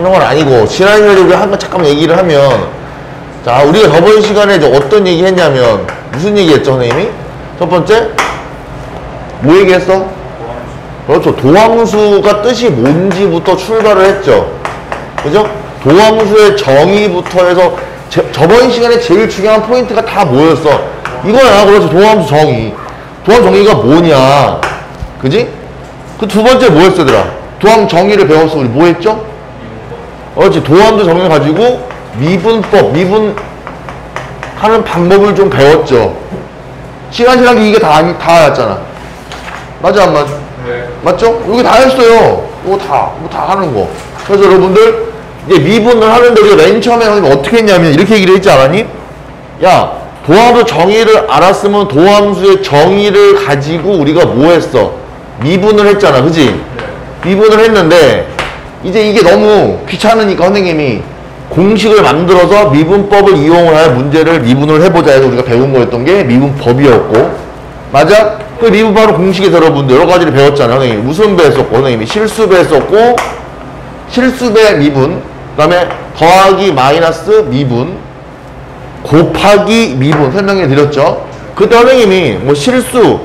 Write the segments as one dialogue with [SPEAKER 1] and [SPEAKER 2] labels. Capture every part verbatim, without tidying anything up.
[SPEAKER 1] 하는 건 아니고, 지난 시간에 우리 한번 잠깐만 얘기를 하면, 자, 우리가 저번 시간에 이제 어떤 얘기 했냐면, 무슨 얘기 했죠, 선생님이? 첫 번째, 뭐 얘기했어? 그렇죠. 도함수가 뜻이 뭔지부터 출발을 했죠. 그죠? 도함수의 정의부터 해서, 제, 저번 시간에 제일 중요한 포인트가 다 뭐였어? 이거야. 그렇죠. 도함수 정의. 도함 정의가 뭐냐? 그지? 그 두 번째 뭐였어, 얘들아? 도함 정의를 배웠어. 우리 뭐 했죠? 그렇지. 도함수 정의를 가지고 미분법, 미분하는 방법을 좀 배웠죠. 시간 지나기 이게 다, 다 였잖아. 맞아, 안 맞아?
[SPEAKER 2] 네.
[SPEAKER 1] 맞죠? 여기 다 했어요. 이거 다, 이거 다 하는 거. 그래서 여러분들, 이제 미분을 하는데 우리가 맨 처음에 어떻게 했냐면 이렇게 얘기를 했지 않았니? 야, 도함수 정의를 알았으면 도함수의 정의를 가지고 우리가 뭐 했어? 미분을 했잖아. 그지? 네. 미분을 했는데, 이제 이게 너무 귀찮으니까 선생님이 공식을 만들어서 미분법을 이용을 할 문제를 미분을 해보자 해서 우리가 배운 거였던 게 미분법이었고, 맞아? 그 미분 바로 공식에서 여러분들 여러 가지를 배웠잖아요. 선생님이 무슨 배 했었고, 선생님이 실수배 했었고, 실수배 미분, 그 다음에 더하기 마이너스 미분, 곱하기 미분 설명해 드렸죠. 그때 선생님이 뭐 실수,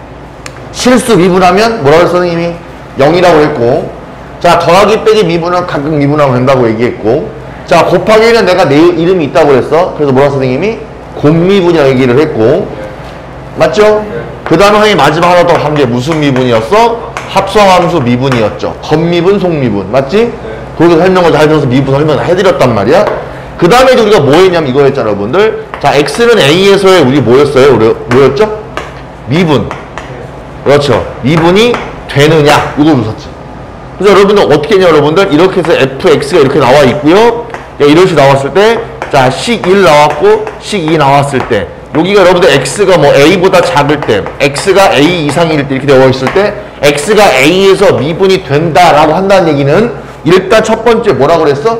[SPEAKER 1] 실수 미분하면 뭐라고 했어, 선생님이? 영이라고 했고, 자, 더하기 빼기 미분은 각각 미분하면 된다고 얘기했고, 자, 곱하기는 내가 내 이름이 있다고 그랬어. 그래서 뭐라고 선생님이? 곱미분이라고 얘기를 했고, 맞죠? 그 다음에 선생님 마지막 하나 더 한 게 무슨 미분이었어? 합성함수 미분이었죠. 겉미분, 속미분. 맞지? 거기서 설명을 잘 들어서 미분 설명을 해드렸단 말이야. 그 다음에 우리가 뭐 했냐면 이거 했잖아, 여러분들. 자, x는 a에서의 우리 뭐였어요? 우리 뭐였죠? 미분. 그렇죠. 미분이 되느냐? 이거 웃었지. 그래서 여러분들 어떻게 했냐, 여러분들? 이렇게 해서 fx가 이렇게 나와 있고요. 이렇게 나왔을 때, 자, 식 일 나왔고, 식 이 나왔을 때, 여기가 여러분들 x가 뭐 a보다 작을 때, x가 a 이상일 때 이렇게 되어 있을 때, x가 a에서 미분이 된다라고 한다는 얘기는 일단 첫 번째 뭐라고 그랬어?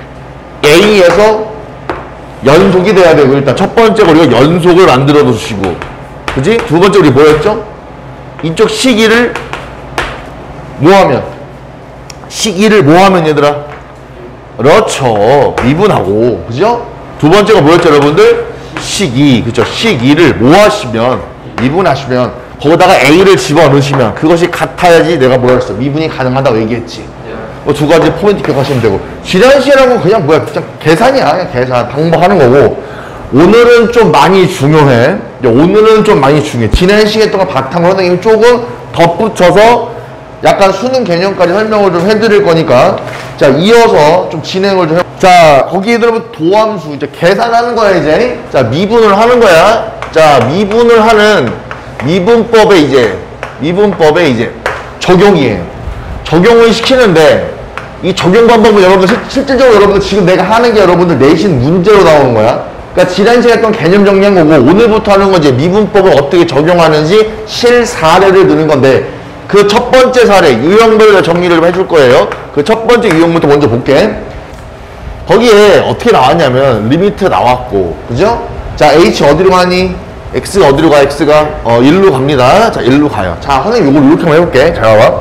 [SPEAKER 1] a에서 연속이 돼야 되고, 일단 첫 번째 우리가 연속을 만들어 주시고, 그지? 두 번째 우리 뭐였죠? 이쪽 식 일을 뭐 하면? 식 일을 뭐 하면 얘들아? 그렇죠. 미분하고, 그죠? 두 번째가 뭐였죠, 여러분들? 식 이, 그죠? 식 이를 뭐 하시면? 미분하시면, 거기다가 a를 집어넣으시면, 그것이 같아야지 내가 뭐라 했어? 미분이 가능하다고 얘기했지. 뭐 두 가지 포인트 기억하시면 되고, 지난 시간하고 그냥 뭐야? 그냥 계산이야. 그냥 계산. 방법하는 거고, 오늘은 좀 많이 중요해. 오늘은 좀 많이 중요해. 지난 시간 동안 바탕으로 선생님이 조금 덧붙여서 약간 수능 개념까지 설명을 좀 해드릴 거니까, 자, 이어서 좀 진행을 좀 해. 자, 거기에 들어보면 도함수, 이제 계산하는 거야, 이제. 자, 미분을 하는 거야. 자, 미분을 하는 미분법에 이제, 미분법에 이제 적용이에요. 적용을 시키는데, 이 적용 방법은 여러분들, 실, 실질적으로 여러분들 지금 내가 하는 게 여러분들 내신 문제로 나오는 거야. 그러니까 지난 시간에 했던 개념 정리한 거고, 오늘부터 하는 건 이제 미분법을 어떻게 적용하는지 실사례를 드는 건데, 그 첫 번째 사례, 유형별로 정리를 좀 해줄 거예요. 그 첫 번째 유형부터 먼저 볼게. 거기에 어떻게 나왔냐면, 리미트 나왔고, 그죠? 자, h 어디로 가니? x가 어디로 가, x가? 어, 일로 갑니다. 자, 일로 가요. 자, 선생님 이걸 이렇게 한번 해볼게. 잘 봐봐.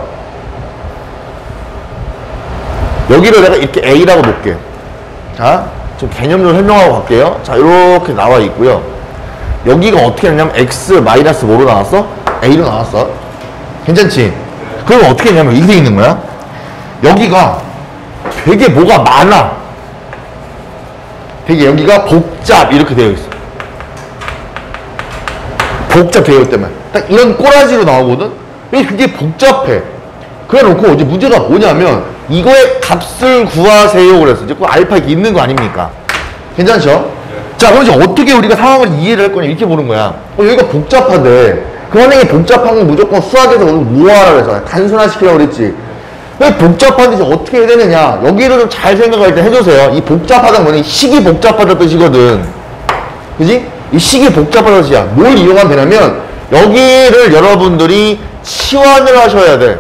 [SPEAKER 1] 여기를 내가 이렇게 a라고 놓을게. 자, 좀 개념을 설명하고 갈게요. 자, 이렇게 나와 있고요. 여기가 어떻게 했냐면, x 마이너스 뭐로 나왔어? a로 나왔어. 괜찮지? 그럼 어떻게 했냐면 이게 있는 거야. 여기가 되게 뭐가 많아. 되게 여기가 복잡 이렇게 되어 있어. 복잡 되어 있다면 딱 이런 꼬라지로 나오거든. 왜 그게 복잡해? 그래 놓고 이제 문제가 뭐냐면 이거의 값을 구하세요 그랬어. 이제 그 알파 이렇게 있는 거 아닙니까? 괜찮죠? 네. 자, 그럼 이제 어떻게 우리가 상황을 이해를 할 거냐 이렇게 보는 거야. 어, 여기가 복잡한데 그 선생님이 복잡한 건 무조건 수학에서 뭐하라 그래서 단순화시키려고 그랬지. 왜 복잡한데 이제 어떻게 해야 되느냐. 여기를 좀 잘 생각할 때 해주세요. 이 복잡하다는 뭐냐, 식이 복잡하다 뜻이거든. 그지? 이 식이 복잡하다 뜻이야. 뭘 이용하면 되냐면 여기를 여러분들이 치환을 하셔야 돼.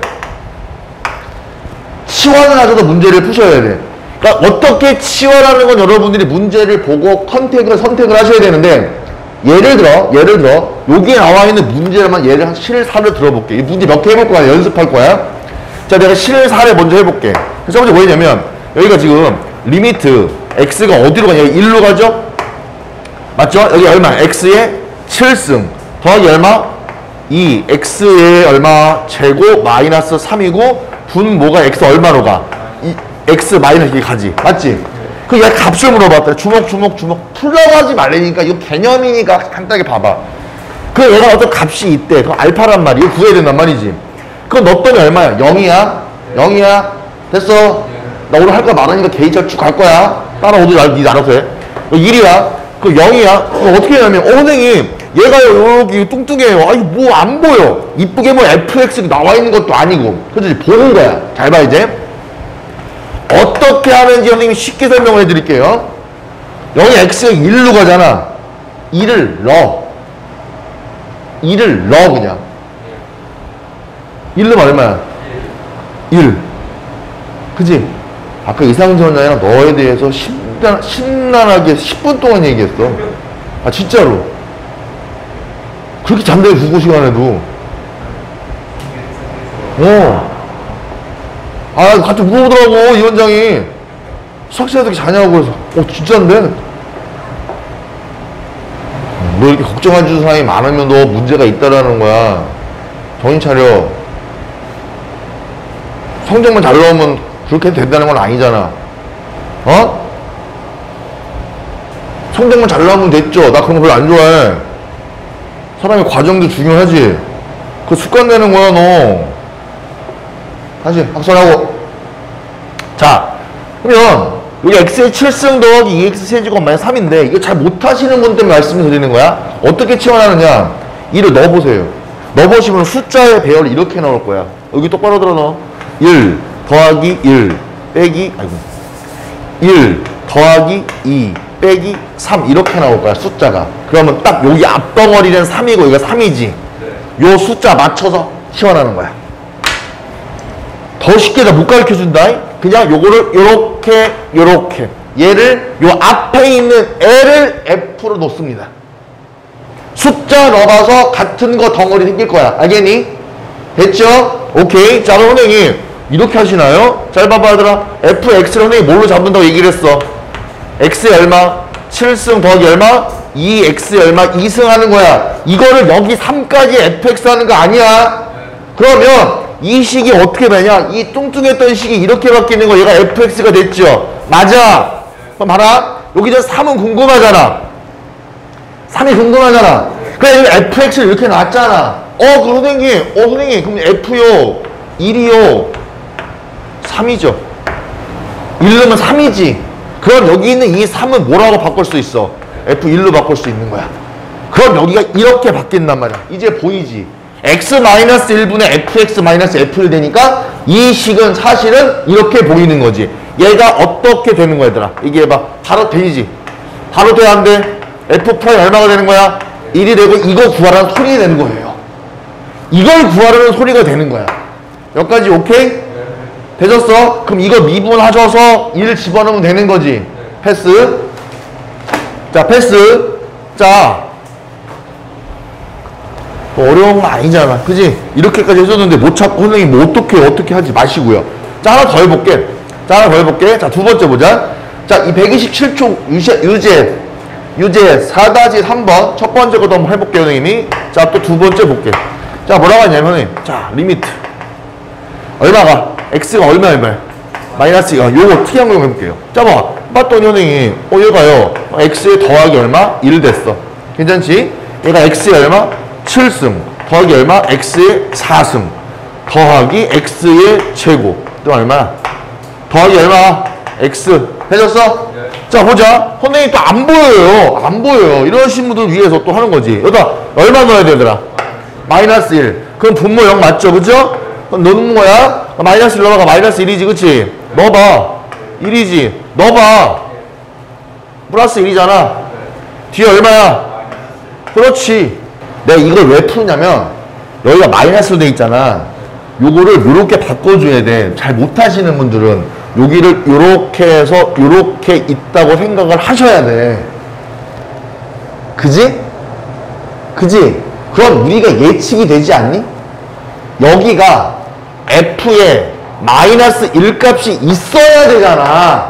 [SPEAKER 1] 치환을 하셔서 문제를 푸셔야 돼. 그러니까 어떻게 치환하는 건 여러분들이 문제를 보고 컨택을 선택을 하셔야 되는데, 예를 들어, 예를 들어, 여기에 나와 있는 문제만 예를 한 실사를 들어볼게. 이 문제 몇 개 해볼 거야? 연습할 거야? 자, 내가 실사를 먼저 해볼게. 그래서 먼저 뭐냐면, 여기가 지금 리미트 x가 어디로 가냐? 일로 가죠? 맞죠? 여기 얼마? x의 칠승 더하기 얼마? 이 x의 얼마? 제곱 마이너스 삼이고 분모가 x 얼마로 가? 이 x 마이너스 이게 가지. 맞지? 그 얘 값을 물어봤다. 주먹 주먹 주먹 풀려고 하지 말라니까. 이거 개념이니까 간단하게 봐봐. 그 얘가 어떤 값이 있대. 그 알파란 말이. 이거 구해야 된단 말이지. 그거 넣었더니 얼마야? 영이야? 영이야? 됐어? 나 오늘 할 거 많으니까 개인차 쭉 갈 거야. 따라오도 나, 니 알아서 해. 일이야. 그 영이야. 그럼 어떻게 하냐면, 어, 선생님, 얘가요, 여기 뚱뚱해요. 아니, 뭐 안 보여. 이쁘게 뭐 에프엑스 나와 있는 것도 아니고. 그래서 보는 거야. 잘 봐, 이제. 어떻게 하는지 선생님이 쉽게 설명을 해드릴게요. 여기 x가 일로 가잖아. 일을 넣어. 일을 넣어, 그냥. 일로 얼마야? 일. 그지? 아까 이상전자랑 너에 대해서 신난, 신난하게 십 분 동안 얘기했어. 아, 진짜로. 그렇게 잠들게 국어 시간에도. 어. 아, 같이 물어보더라고, 이 원장이. 수학시간 어떻게 자냐고 그래서. 어, 진짜인데? 너 이렇게 걱정해 주는 사람이 많으면 너 문제가 있다라는 거야. 정신 차려. 성적만 잘 나오면 그렇게 된다는 건 아니잖아. 어? 성적만 잘 나오면 됐죠. 나 그런 거 별로 안 좋아해. 사람의 과정도 중요하지. 그 습관 되는 거야, 너. 다시 확선하고. 자, 그러면 여기 x의 칠승 더하기 이 엑스 세제곱 마이너스 삼인데 이거 잘 못하시는 분 때문에 말씀을 드리는 거야. 어떻게 치환하느냐? 이를 넣어보세요. 넣어보시면 숫자의 배열이 이렇게 나올 거야. 여기 똑바로 들어 넣어. 일 더하기 일 빼기 아이고 일 더하기 이 빼기 삼 이렇게 나올 거야, 숫자가. 그러면 딱 여기 앞덩어리는 삼이고 여기가 삼이지. 요 숫자 맞춰서 치환하는 거야. 더 쉽게 다 못 가르쳐 준다. 그냥 요거를 요렇게 요렇게 얘를 요 앞에 있는 L을 F로 놓습니다. 숫자 넣어봐서 같은 거 덩어리 생길 거야. 알겠니? 됐죠? 오케이. 자, 그럼 선생님 이렇게 하시나요? 잘 봐봐, 얘들아. 에프엑스를 선생님이 뭘로 잡는다고 얘기를 했어? x의 얼마? 칠승 더하기 얼마? 이 엑스의 얼마? 이승 하는 거야. 이거를 여기 삼까지 에프엑스 하는 거 아니야. 그러면 이 식이 어떻게 되냐? 이 뚱뚱했던 식이 이렇게 바뀌는 거. 얘가 에프엑스가 됐죠? 맞아. 그럼 봐라. 여기 저 삼은 궁금하잖아. 삼이 궁금하잖아. 그래, 여기 에프엑스를 이렇게 놨잖아. 어, 그 선생님. 어, 선생님. 그럼 F요. 일이요. 삼이죠. 일 넣으면 삼이지. 그럼 여기 있는 이 삼은 뭐라고 바꿀 수 있어? 에프 일로 바꿀 수 있는 거야. 그럼 여기가 이렇게 바뀐단 말이야. 이제 보이지? x 마이너스 일분의 에프엑스 마이너스 에프 일 되니까 이 식은 사실은 이렇게 보이는 거지. 얘가 어떻게 되는 거야, 얘들아? 이게 봐. 바로 되지. 바로 돼야 안 돼. F 프라임 얼마가 되는 거야? 일이 되고 이거 구하라는 소리가 되는 거예요. 이걸 구하라는 소리가 되는 거야. 여기까지 오케이? 되졌어? 그럼 이거 미분하셔서 일 집어넣으면 되는 거지. 패스. 자, 패스. 자, 뭐 어려운 거 아니잖아. 그지? 이렇게까지 해줬는데 못 찾고 선생님 뭐 어떻게 어떻게 하지 마시고요. 자, 하나 더 해볼게. 자, 하나 더 해볼게. 자, 두 번째 보자. 자, 이 백이십칠 쪽 유제, 유제, 유제 사 다시 삼 번. 첫 번째 것도 한번 해볼게요, 선생님이. 자, 또 두 번째 볼게. 자, 뭐라고 하냐면, 선생님. 자, 리미트. 얼마가? x가 얼마 얼마야? 마이너스 이. 요거 T항공 해볼게요. 자, 봐. 봤더니 선생님, 어, 얘가요. x의 더하기 얼마? 일 됐어. 괜찮지? 얘가 x의 얼마? 칠승. 더하기 얼마? x의 사승. 더하기 x의 제곱. 또 얼마야? 더하기 얼마? x. 해줬어? 네. 자, 보자. 선생님 또 안 보여요. 안 보여요. 이러신 분들 위해서 또 하는 거지. 여기다 얼마 넣어야 되더라? 마이너스 일. 그럼 분모 영 맞죠? 그죠? 그럼 넣는 거야? 마이너스 일 넣어봐. 마이너스 일이지, 그치? 넣어봐. 일이지. 넣어봐. 플러스 일이잖아. 뒤에 얼마야? 그렇지. 내가 이걸 왜 푸냐면, 여기가 마이너스로 돼 있잖아. 요거를 요렇게 바꿔줘야 돼. 잘 못하시는 분들은 여기를 요렇게 해서 요렇게 있다고 생각을 하셔야 돼. 그지? 그지? 그럼 우리가 예측이 되지 않니? 여기가 F의 마이너스 일 값이 있어야 되잖아.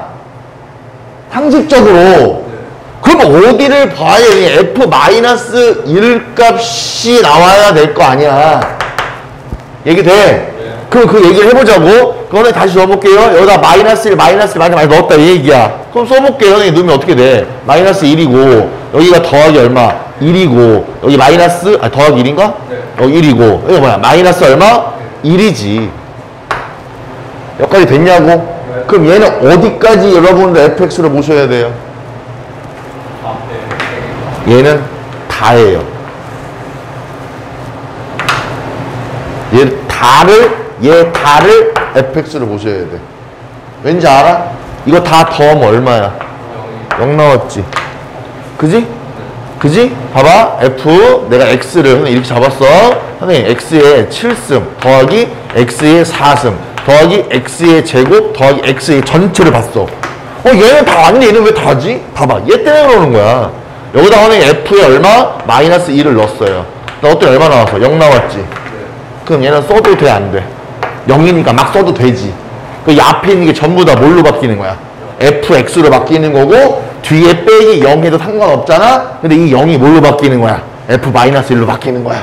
[SPEAKER 1] 상식적으로. 그럼 어디를 봐야 돼? F 마이너스 일 값이 나와야 될 거 아니야. 얘기돼? 그럼 그 얘기를 해보자고. 그거는 다시 넣어볼게요. 여기다 마이너스 일, 마이너스 일, 마이너스 넣었다 이 얘기야. 그럼 써볼게요. 선생님 넣으면 어떻게 돼? 마이너스 일이고 여기가 더하기 얼마? 일이고 여기 마이너스 아 더하기 일인가? 네. 여기 일이고 여기 뭐야? 마이너스 얼마? 일이지. 여기까지 됐냐고? 네. 그럼 얘는 어디까지 여러분들 에프엑스를 모셔야 돼요? 아, 네. 얘는 다예요. 얘 다를 얘 다를 에프엑스를 모셔야 돼. 왠지 알아? 이거 다 더하면 얼마야? 영 나왔지? 그지? 그지? 봐봐. F 내가 X를 이렇게 잡았어. 선생님 X의 칠승 더하기 X의 사승 더하기 X의 제곱 더하기 X의 전체를 봤어. 어 얘는 다 왔네. 얘는 왜 다지? 봐봐. 얘 때문에 그러는 거야. 여기다 선생님 F에 얼마? 마이너스 일을 넣었어요. 나 어때 얼마 나왔어? 영 나왔지? 그럼 얘는 써도 돼? 안 돼? 영이니까 막 써도 되지. 그 앞에 있는 게 전부 다 뭘로 바뀌는 거야? 에프엑스로 바뀌는 거고 뒤에 빼기 영 해도 상관없잖아. 근데 이 영이 뭘로 바뀌는 거야? 에프 마이너스 일로 바뀌는 거야.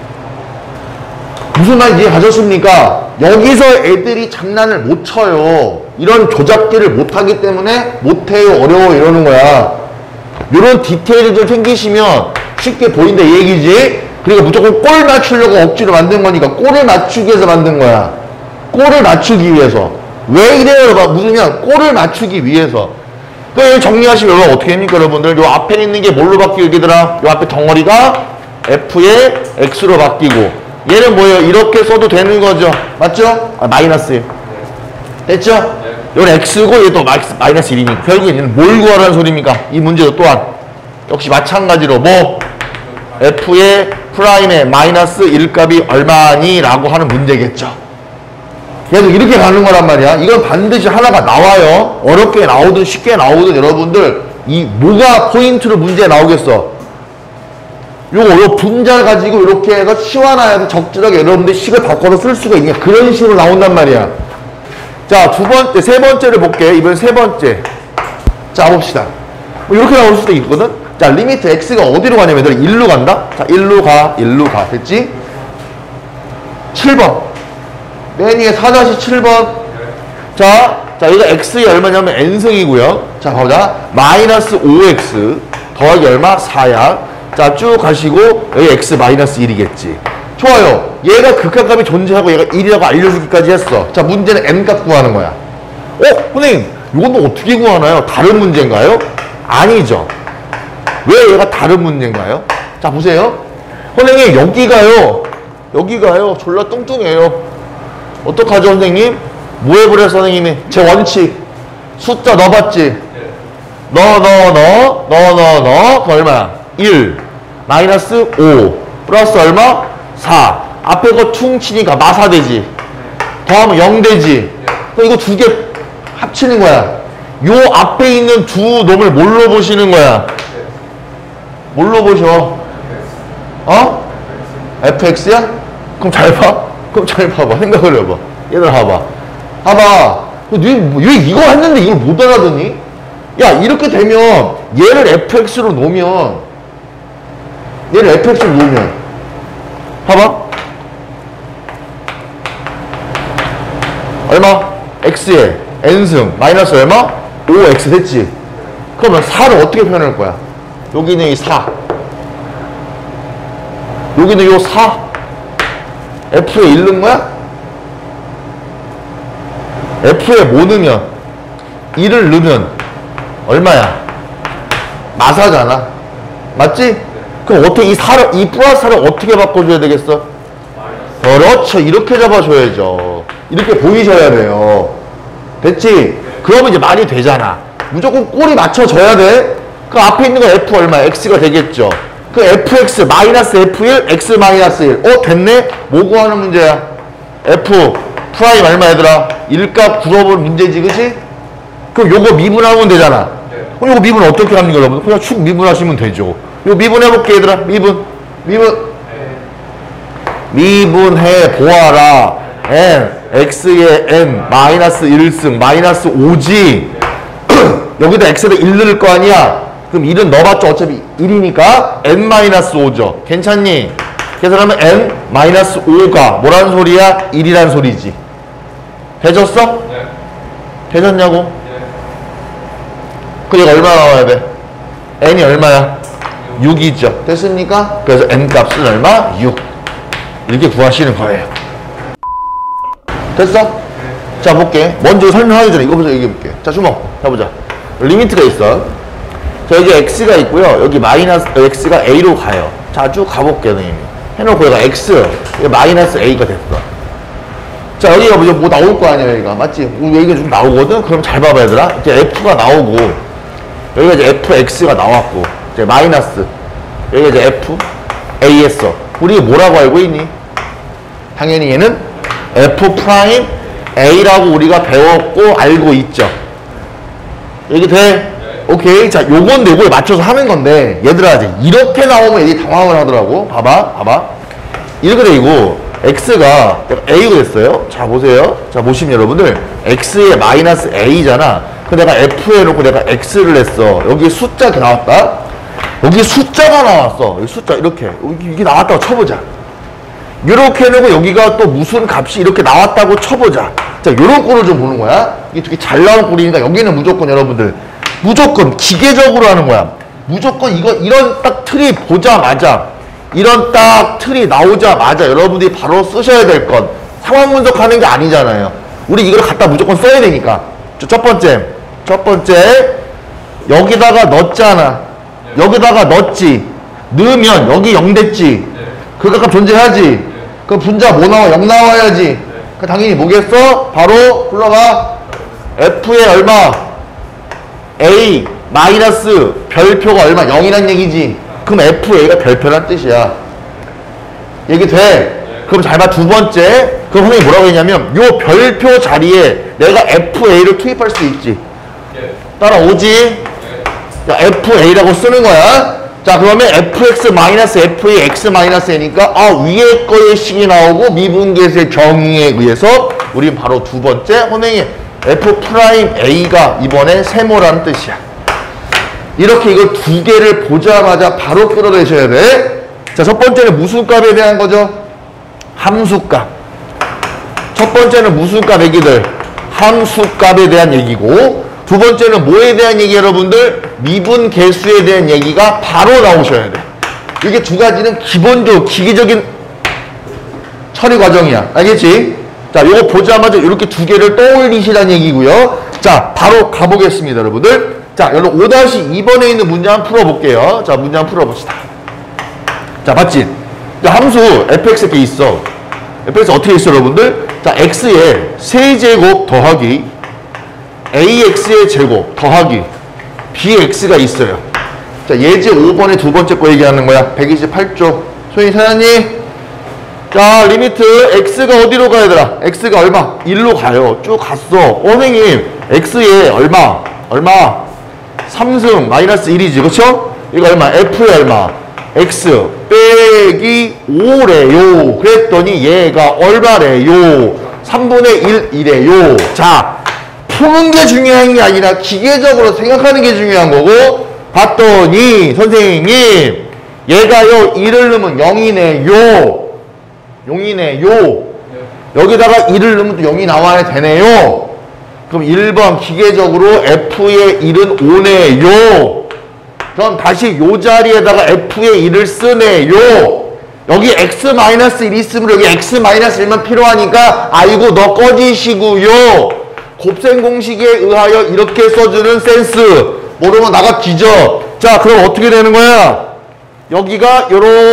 [SPEAKER 1] 무슨 말인지 이해 가졌습니까? 여기서 애들이 장난을 못 쳐요. 이런 조작기를 못하기 때문에 못해요, 어려워 이러는 거야. 이런 디테일이 좀 생기시면 쉽게 보인다 이 얘기지. 그러니까 무조건 골 맞추려고 억지로 만든 거니까 골을 맞추기 위해서 만든 거야. 골을 맞추기 위해서. 왜 이래요? 무슨냐? 골을 맞추기 위해서. 그 정리하시면 여러분 어떻게 합니까 여러분들? 요 앞에 있는 게 뭘로 바뀌더라? 요 앞에 덩어리가 F의 X로 바뀌고 얘는 뭐예요? 이렇게 써도 되는 거죠. 맞죠? 아, 마이너스 됐죠? 네. 이건 X고 얘도 마이너스 일이니까 결국엔 얘는 뭘 구하라는 소리입니까? 이 문제도 또한 역시 마찬가지로 뭐 F의 프라임의 마이너스 일 값이 얼마니? 라고 하는 문제겠죠. 계속 이렇게 가는 거란 말이야. 이건 반드시 하나가 나와요. 어렵게 나오든 쉽게 나오든 여러분들 이 뭐가 포인트로 문제 나오겠어? 요거 요 분자를 가지고 이렇게 해서 치환하여서 적절하게 여러분들 식을 바꿔서 쓸 수가 있냐. 그런 식으로 나온단 말이야. 자, 두 번째, 세 번째를 볼게요. 이번 세 번째. 자, 봅시다. 뭐 이렇게 나올 수도 있거든? 자, 리미트 x가 어디로 가냐면 얘들아 일로 간다? 자, 일로 가, 일로 가. 됐지? 칠 번. 맨 위에 사 칠 번. 자, 자, 여기가 x이 얼마냐면 n승이고요. 자, 보자. 마이너스 오 엑스 더하기 얼마? 사야. 자, 쭉 가시고 여기 x 마이너스 일이겠지. 좋아요. 얘가 극한값이 존재하고 얘가 일이라고 알려주기까지 했어. 자, 문제는 n값 구하는 거야. 어? 선생님, 이건 어떻게 구하나요? 다른 문제인가요? 아니죠. 왜 얘가 다른 문제인가요? 자, 보세요. 선생님, 여기가요. 여기가요. 졸라 뚱뚱해요. 어떡하죠, 선생님? 뭐 해버려, 선생님이? 제 원칙. 숫자 넣어봤지? 넣어, 넣어, 넣어, 넣어, 넣어, 넣어. 그 얼마야? 일. 마이너스 오. 플러스 얼마? 사. 앞에 거 퉁치니까 마사되지. 더하면 영 되지. 그럼 이거 두 개 합치는 거야. 요 앞에 있는 두 놈을 뭘로 보시는 거야? 뭘로 보셔? 어? 에프엑스야? 그럼 잘 봐. 그럼 잘 봐봐. 생각을 해봐. 얘들 봐봐. 봐봐. 왜, 왜 이거 했는데 이걸 못 알아듣니? 야, 이렇게 되면 얘를 에프엑스로 놓으면 얘를 에프엑스로 놓으면 봐봐. 얼마? x에 n승 마이너스 얼마? 오 엑스 됐지? 그러면 사를 어떻게 표현할 거야? 여기는 이 사. 여기는 요 사. F에 일 넣은 거야? F에 뭐 넣으면? 일을 넣으면 얼마야? 마사잖아. 맞지? 그럼 어떻게 이 사를, 이 플러스 사를 어떻게 바꿔줘야 되겠어? 그렇죠. 이렇게 잡아줘야죠. 이렇게 보이셔야 돼요. 됐지? 그러면 이제 말이 되잖아. 무조건 꼴이 맞춰져야 돼. 그 앞에 있는 거 F 얼마? X가 되겠죠. 그 에프엑스 마이너스 에프 일, X 마이너스 일. 어, 됐네? 뭐 구하는 문제야? F 프라임 얼마 얘들아? 일값 구해볼 문제지, 그치? 그럼 요거 미분하면 되잖아. 그럼 요거 미분 어떻게 합니까, 여러분? 그냥 축 미분하시면 되죠. 요거 미분해볼게, 얘들아. 미분. 미분. 미분해 보아라. n, x의 n, 마이너스 일승, 마이너스 오지. 여기다 x에다 일 넣을 거 아니야? 그럼 일은 넣어봤자 어차피 일이니까 n 마이너스 오죠. 괜찮니? 계산하면 n 마이너스 오가 뭐라는 소리야? 일이란 소리지. 해줬어?
[SPEAKER 2] 네.
[SPEAKER 1] 해줬냐고?
[SPEAKER 2] 네.
[SPEAKER 1] 그 얘가 얼마 나와야 돼? n이 얼마야? 육이죠. 됐습니까? 그래서 n 값은 얼마? 육. 이렇게 구하시는 거예요. 됐어? 네. 자, 볼게. 먼저 설명하기 전에 이거부터 얘기해볼게. 자, 주먹. 자, 보자. 리미트가 있어. 자, 여기 x가 있고요. 여기 마이너스 x가 a로 가요. 자, 쭉 가볼게요, 선생님이. 해놓고 얘가 x, 얘가 마이너스 a가 됐어. 자, 여기가 뭐, 뭐 나올 거 아니야, 여기가. 맞지? 여기가 좀 나오거든? 그럼 잘 봐봐, 얘들아. 이제 f가 나오고, 여기가 이제 fx가 나왔고, 이제 마이너스, 여기가 이제 f, a 했어. 우리 뭐라고 알고 있니? 당연히 얘는 f 프라임 a라고 우리가 배웠고 알고 있죠. 여기 돼? 네. 오케이. 자, 요건 요거에 맞춰서 하는 건데, 얘들아, 이제 이렇게 나오면 얘들이 당황을 하더라고. 봐봐, 봐봐. 이렇게 되고, x가 a가 됐어요. 자, 보세요. 자, 보시면 여러분들, x의 마이너스 a잖아. 그 내가 f 해놓고 내가 x를 했어. 여기 숫자 이렇게 나왔다. 여기 숫자가 나왔어. 여기 숫자 이렇게. 여기 이게 나왔다고 쳐보자. 이렇게 해놓고 여기가 또 무슨 값이 이렇게 나왔다고 쳐보자. 자, 요런 꼴을 좀 보는 거야. 이게 되게 잘 나온 꼴이니까 여기는 무조건 여러분들 무조건 기계적으로 하는 거야. 무조건 이거 이런 딱 틀이 보자마자 이런 딱 틀이 나오자마자 여러분들이 바로 쓰셔야 될 건 상황 분석하는 게 아니잖아요. 우리 이걸 갖다 무조건 써야 되니까. 첫 번째, 첫 번째 여기다가 넣었잖아. 여기다가 넣었지. 넣으면 여기 영 됐지. 그 값 존재하지. 그럼 분자 뭐 나와? 영 나와야지. 그 당연히 뭐겠어? 바로 불러봐. f의 얼마? a 마이너스 별표가 얼마? 영이란 얘기지. 그럼 에프에이가 별표란 뜻이야. 얘기 돼? 그럼 잘 봐. 두 번째. 그럼 선생님이 뭐라고 했냐면 요 별표 자리에 내가 에프에이를 투입할 수 있지. 따라오지? 자, 에프에이라고 쓰는 거야. 자, 그러면 fx 마이너스 에프에이 x 마이너스 a니까 아, 위에 거의 식이 나오고 미분계수의 정의에 의해서 우린 바로 두 번째 선생님 f 프라임 a가 이번에 세모라는 뜻이야. 이렇게 이걸 두 개를 보자마자 바로 끌어내셔야 돼. 자, 첫 번째는 무슨 값에 대한 거죠? 함수값. 첫 번째는 무슨 값 얘기들? 함수값에 대한 얘기고, 두 번째는 뭐에 대한 얘기 여러분들? 미분 계수에 대한 얘기가 바로 나오셔야 돼. 이게 두 가지는 기본적으로 기계적인 처리 과정이야. 알겠지? 자, 요거 보자마자 이렇게 두 개를 떠올리시라는 얘기고요. 자, 바로 가보겠습니다, 여러분들. 자, 여러분 오 이 번에 있는 문제 한번 풀어볼게요. 자, 문제 한번 풀어봅시다. 자, 봤지? 자, 함수 fx 이렇게 있어. fx 어떻게 있어, 여러분들? 자, x에 세제곱 더하기 ax의 제곱 더하기 bx가 있어요. 자, 예제 오 번에 두 번째 거 얘기하는 거야. 백이십팔 쪽. 소희 사장님. 자, 리미트 x가 어디로 가야 되나? x가 얼마? 일로 가요. 쭉 갔어. 어, 선생님, x에 얼마? 얼마? 삼승 마이너스 일이지. 그쵸? 이거 얼마? f에 얼마? x 빼기 오래요. 그랬더니 얘가 얼마래요? 삼분의 일 이래요. 자, 푸는 게 중요한 게 아니라 기계적으로 생각하는 게 중요한 거고, 봤더니 선생님 얘가요 일을 넣으면 영이네요. 영이네요. 여기다가 일을 넣으면 또 영이 나와야 되네요. 그럼 일 번 기계적으로 f의 일은 오네요. 그럼 다시 요 자리에다가 f의 일을 쓰네요. 여기 x-일 있으면 여기 x-일만 필요하니까 아이고 너 꺼지시고요. 곱셈 공식에 의하여 이렇게 써주는 센스. 모르면 나가 뒤져. 자, 그럼 어떻게 되는 거야? 여기가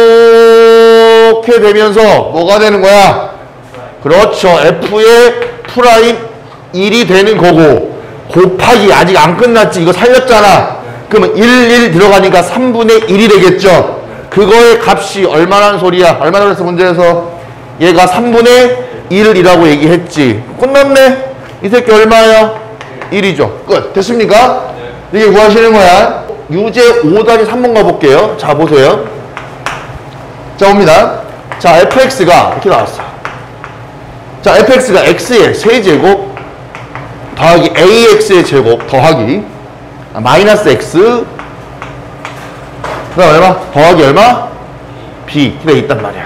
[SPEAKER 1] 요렇게 되면서 뭐가 되는 거야? 그렇죠. f의 프라임 일이 되는 거고, 곱하기 아직 안 끝났지. 이거 살렸잖아. 그러면 일, 일 들어가니까 삼분의 일이 되겠죠. 그거의 값이 얼마라는 소리야? 얼마나 그랬어 문제에서? 얘가 삼분의 일이라고 얘기했지. 끝났네. 이 새끼 얼마야? 일이죠. 끝. 됐습니까? 네. 이게 구하시는 거야. 유제 오 삼 번 가볼게요. 자, 보세요. 자, 옵니다. 자, fx가 이렇게 나왔어. 자, fx가 x의 세제곱 더하기 ax의 제곱 더하기 아, 마이너스 x 그 다음 얼마? 더하기 얼마? b 그래 있단 말이야.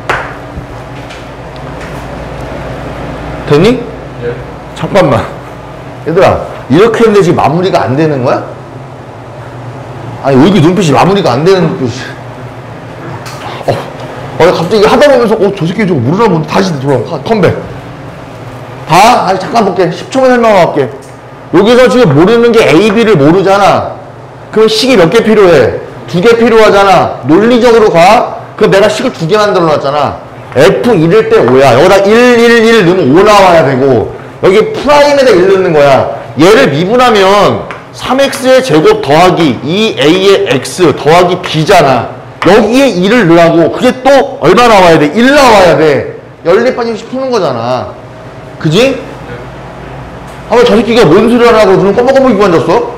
[SPEAKER 1] 됐니?
[SPEAKER 2] 예.
[SPEAKER 1] 잠깐만 얘들아 이렇게 했는데 지금 마무리가 안 되는 거야? 아니 왜 이렇게 눈빛이 마무리가 안 되는 눈빛이 어, 어 갑자기 하다 보면서 어 저 새끼 저거 모르나 본데 다시 돌아와 컴백 봐? 아니 잠깐 볼게 십 초만 설명할게. 여기서 지금 모르는 게 A, B를 모르잖아. 그럼 식이 몇 개 필요해? 두 개 필요하잖아. 논리적으로 가? 그럼 내가 식을 두 개 만들어 놨잖아. 에프 일일 때 오야. 여기다 일, 일, 일 넣으면 오 나와야 되고 여기 프라임에다 일 넣는 거야. 얘를 미분하면 삼 엑스의 제곱 더하기 이 에이의 x 더하기 b잖아. 여기에 일을 넣으라고. 그게 또 얼마 나와야 돼? 일 나와야 돼. 연립방정식 푸는 거잖아. 그지? 아왜 저 새끼가 뭔 소리 하라고 눈을 꼬박꼬박 입고 앉았어?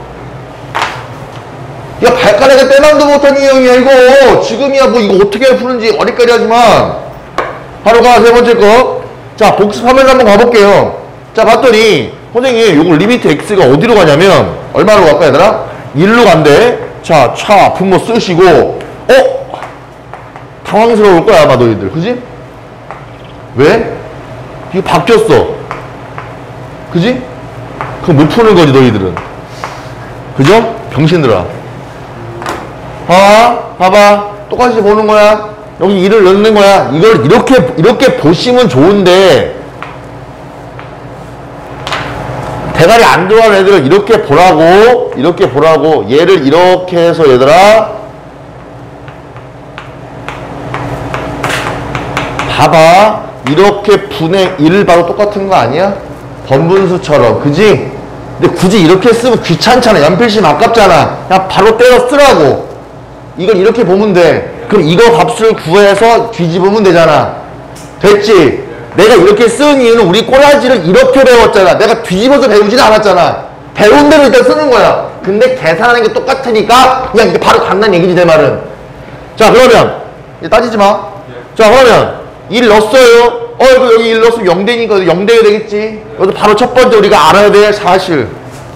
[SPEAKER 1] 야 발가락에 때만도 못한 유형이야 이거. 지금이야 뭐 이거 어떻게 푸는지 어리까리 하지만 바로 가 세 번째 거. 자 복습하면서 한번 가볼게요. 자 봤더니 선생님 요거 리미트 x가 어디로 가냐면 얼마로 갈까 얘들아? 일로 간대. 자 차 분모 쓰시고 어? 당황스러울 거야 아마 너희들 그지? 왜? 이거 바뀌었어 그지? 그럼 못 푸는 거지 너희들은 그죠? 병신들아 봐봐 봐봐 똑같이 보는 거야. 여기 일을 넣는 거야. 이걸 이렇게 이렇게 보시면 좋은데 대가리 안 들어가는 애들은 이렇게 보라고 이렇게 보라고 얘를 이렇게 해서 얘들아 봐봐 이렇게 분의 일을 봐도 똑같은 거 아니야? 번분수처럼 그지? 근데 굳이 이렇게 쓰면 귀찮잖아. 연필심 아깝잖아. 그냥 바로 때려 쓰라고. 이걸 이렇게 보면 돼. 그럼 이거 값을 구해서 뒤집으면 되잖아. 됐지? 내가 이렇게 쓴 이유는 우리 꼬라지를 이렇게 배웠잖아. 내가 뒤집어서 배우진 않았잖아. 배운 대로 일단 쓰는 거야. 근데 계산하는 게 똑같으니까 그냥 이게 바로 간단 얘기지 내 말은. 자 그러면 따지지 마. 자 그러면 일 넣었어요. 어 이거 여기 일 넣었으면 영 되니까 영 돼야 되겠지. 여기서 바로 첫 번째 우리가 알아야 될 사실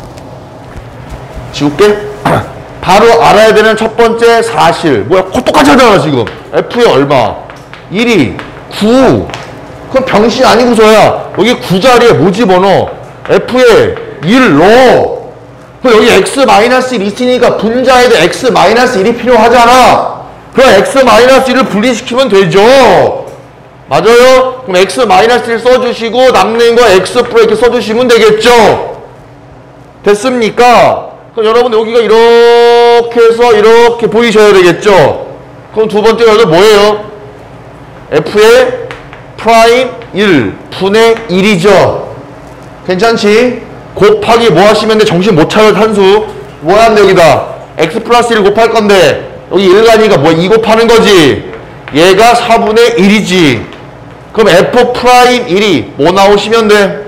[SPEAKER 1] 지울게. 바로 알아야 되는 첫 번째 사실 뭐야? 똑같이 하잖아 지금. F에 얼마? 일이 구. 그럼 병신 아니고서야 여기 구 자리에 뭐 집어넣어? F에 일 넣어. 그럼 여기 x 마이너스 일 있으니까 분자에도 x 마이너스 일이 필요하잖아. 그럼 x 마이너스 일을 분리시키면 되죠. 맞아요? 그럼 x 마이너스 일 써주시고 남는 거 x 프로 이렇게 써주시면 되겠죠. 됐습니까? 그럼 여러분 여기가 이렇게 해서 이렇게 보이셔야 되겠죠. 그럼 두 번째 거 뭐예요? F의 프라임 일 분의 일이죠. 괜찮지? 곱하기 뭐 하시면 돼? 정신 못 차릴 한수 뭐 하는데 여기다 x 플러스 일 곱할 건데 여기 일 가니까 뭐 이 곱하는 거지. 얘가 사분의 일이지. 그럼 f 프라임 일이 뭐 나오시면 돼?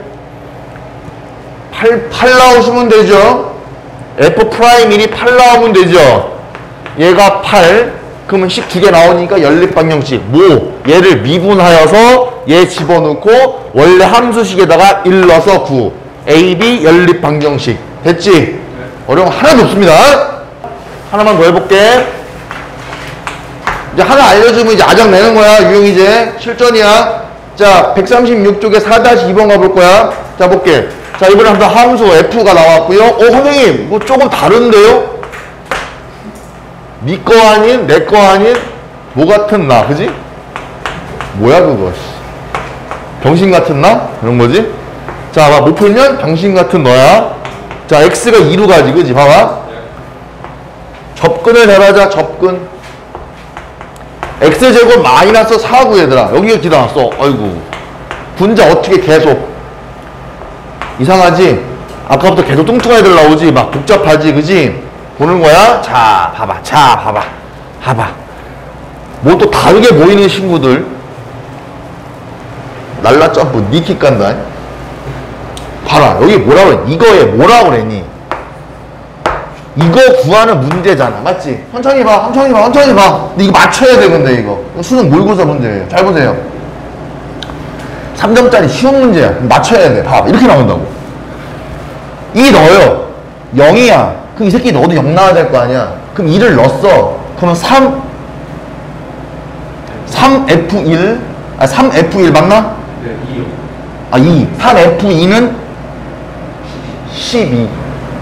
[SPEAKER 1] 팔, 팔 나오시면 되죠. f 프라임 일이 팔 나오면 되죠. 얘가 팔. 그러면 식 두 개 나오니까 연립방정식 뭐 얘를 미분하여서 얘 집어넣고 원래 함수식에다가 일 넣어서 구. A, B 연립방정식 됐지? 네. 어려운 거 하나도 없습니다. 하나만 더 해볼게. 이제 하나 알려주면 이제 아작 내는 거야. 유형 이제 실전이야. 자 백삼십육 쪽에 사 이 번 가볼 거야. 자 볼게. 자 이번에 한번 함수 F가 나왔고요. 어 선생님 뭐 조금 다른데요? 니 거 아닌 내 거 아닌 뭐 같은 나 그지? 뭐야 그거 병신 같은 나? 그런 거지? 자 봐 못 풀면 병신 같은 너야. 자 x가 이로 가지 그지? 봐봐 접근을 잘하자. 접근 x제곱 마이너스 사 구 얘들아 여기가 기다 놨어. 아이고 분자 어떻게 계속 이상하지? 아까부터 계속 뚱뚱한 애들 나오지 막 복잡하지 그지? 보는 거야. 자 봐봐 자 봐봐 봐봐 뭐 또 다르게 보이는 친구들 날라 점프 니킥 간다. 봐라 여기 뭐라 그래? 이거에 뭐라 그랬니? 이거 구하는 문제잖아 맞지? 천천히 봐 천천히 봐 천천히 봐. 근데 이거 맞춰야 돼. 근데 이거 수능 모의고사 문제예요. 잘 보세요. 삼 점짜리 쉬운 문제야. 맞춰야 돼. 봐봐. 이렇게 나온다고. 이 넣어요. 영이야. 그럼 이 새끼 넣어도 영 나와야 될 거 아니야. 그럼 이를 넣었어. 그러면 삼, 삼 에프 일, 아, 삼 에프 일 맞나?
[SPEAKER 2] 네, 이요.
[SPEAKER 1] 아, 이. 삼 에프 이는 십이.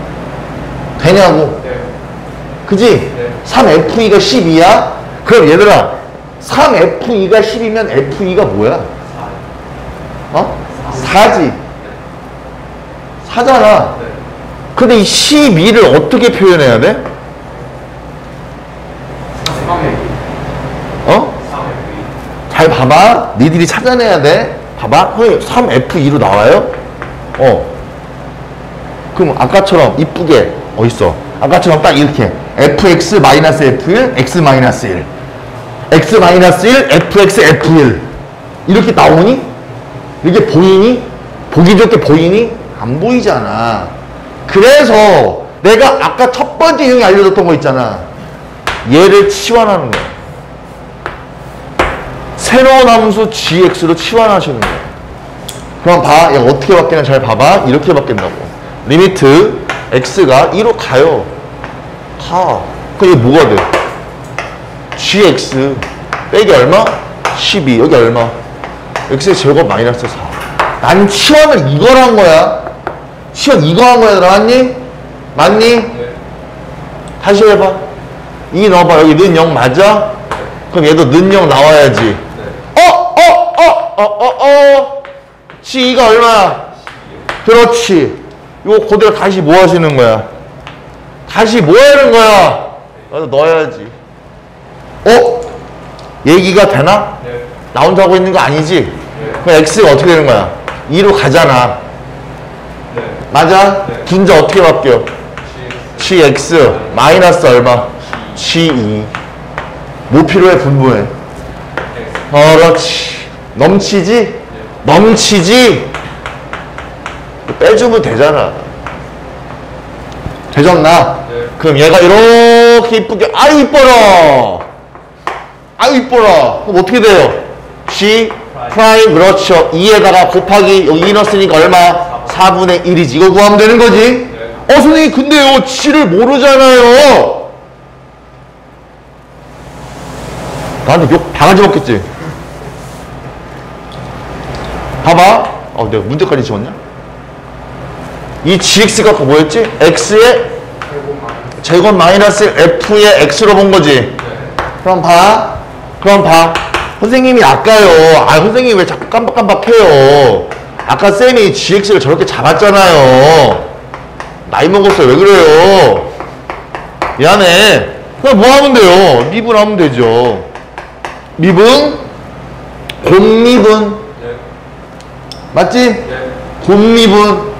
[SPEAKER 1] 되냐고.
[SPEAKER 2] 네.
[SPEAKER 1] 그지?
[SPEAKER 2] 네.
[SPEAKER 1] 삼 에프 이가 십이야? 그럼 얘들아, 삼 에프 이가 십이면 에프 이가 뭐야? 어? 사지. 사잖아.
[SPEAKER 2] 네.
[SPEAKER 1] 근데 이 십이를 어떻게 표현해야 돼?
[SPEAKER 2] 삼 에프
[SPEAKER 1] 어?
[SPEAKER 2] 삼 에프
[SPEAKER 1] 잘 봐봐. 니들이 찾아내야 돼. 봐봐. 형님, 삼 에프 이로 나와요? 어. 그럼 아까처럼 이쁘게 어딨어? 아까처럼 딱 이렇게 에프엑스 마이너스 에프 일, x 마이너스 일, x 마이너스 일, 에프엑스 에프 일 이렇게 나오니? 이게 보이니? 보기 좋게 보이니? 안 보이잖아. 그래서 내가 아까 첫 번째 형이 알려줬던 거 있잖아. 얘를 치환하는 거야. 새로운 함수 지엑스로 치환하시는 거야. 그럼 봐. 얘가 어떻게 바뀌나 잘 봐봐. 이렇게 바뀐다고. 리미트 x가 이로 가요. 가. 그럼 이게 뭐가 돼? gx 빼기 얼마? 십이. 여기 얼마? x의 제곱 마이너스 사. 난 치환을 이걸 한 거야. 치환 이거 한 거야. 얘들아. 맞니? 맞니?
[SPEAKER 2] 네.
[SPEAKER 1] 다시 해봐. 이 넣어봐. 여기 는 영 맞아? 그럼 얘도 는 영 나와야지.
[SPEAKER 2] 네.
[SPEAKER 1] 어? 어? 어? 어? 어? 어? g가 얼마야? 그렇지. 이거 그대로 다시 뭐 하시는 거야? 다시 뭐 하는 거야? 나도 넣어야지. 어? 얘기가 되나?
[SPEAKER 2] 네.
[SPEAKER 1] 나 혼자 하고 있는 거 아니지?
[SPEAKER 2] 네.
[SPEAKER 1] 그럼 x가 어떻게 되는 거야? 이로 가잖아.
[SPEAKER 2] 네.
[SPEAKER 1] 맞아?
[SPEAKER 2] 네.
[SPEAKER 1] 분자 어떻게 바뀌어?
[SPEAKER 2] gx
[SPEAKER 1] gx 마이너스 얼마? 지2. 뭐 필요해? 분모해.
[SPEAKER 2] x
[SPEAKER 1] 그렇지. 넘치지? 넘치지? 빼주면 되잖아. 되졌나?
[SPEAKER 2] 네.
[SPEAKER 1] 그럼 얘가 이렇게 이쁘게 아유 이뻐라. 아유 이뻐라. 그럼 어떻게 돼요? G 프라임 그렇죠. 이에다가 곱하기 여기 이 넣었으니까 얼마? 사분의 일이지. 이거 구하면 되는 거지?
[SPEAKER 2] 네.
[SPEAKER 1] 어 선생님 근데요 G를 모르잖아요. 나한테 욕 바가지 먹겠지? 봐봐. 어 내가 문제까지 지웠냐? 이 gx가 뭐였지? x의 제곱 마이너스 f의 x로 본 거지?
[SPEAKER 2] 네.
[SPEAKER 1] 그럼 봐. 그럼 봐. 선생님이 아까요. 아, 선생님이 왜 자꾸 깜박깜박해요? 아까 쌤이 gx를 저렇게 잡았잖아요. 나이 먹었어요. 왜 그래요? 미안해. 그럼 뭐 하면 돼요? 미분하면 되죠. 미분? 곱미분.
[SPEAKER 2] 네.
[SPEAKER 1] 맞지?
[SPEAKER 2] 네.
[SPEAKER 1] 곱미분.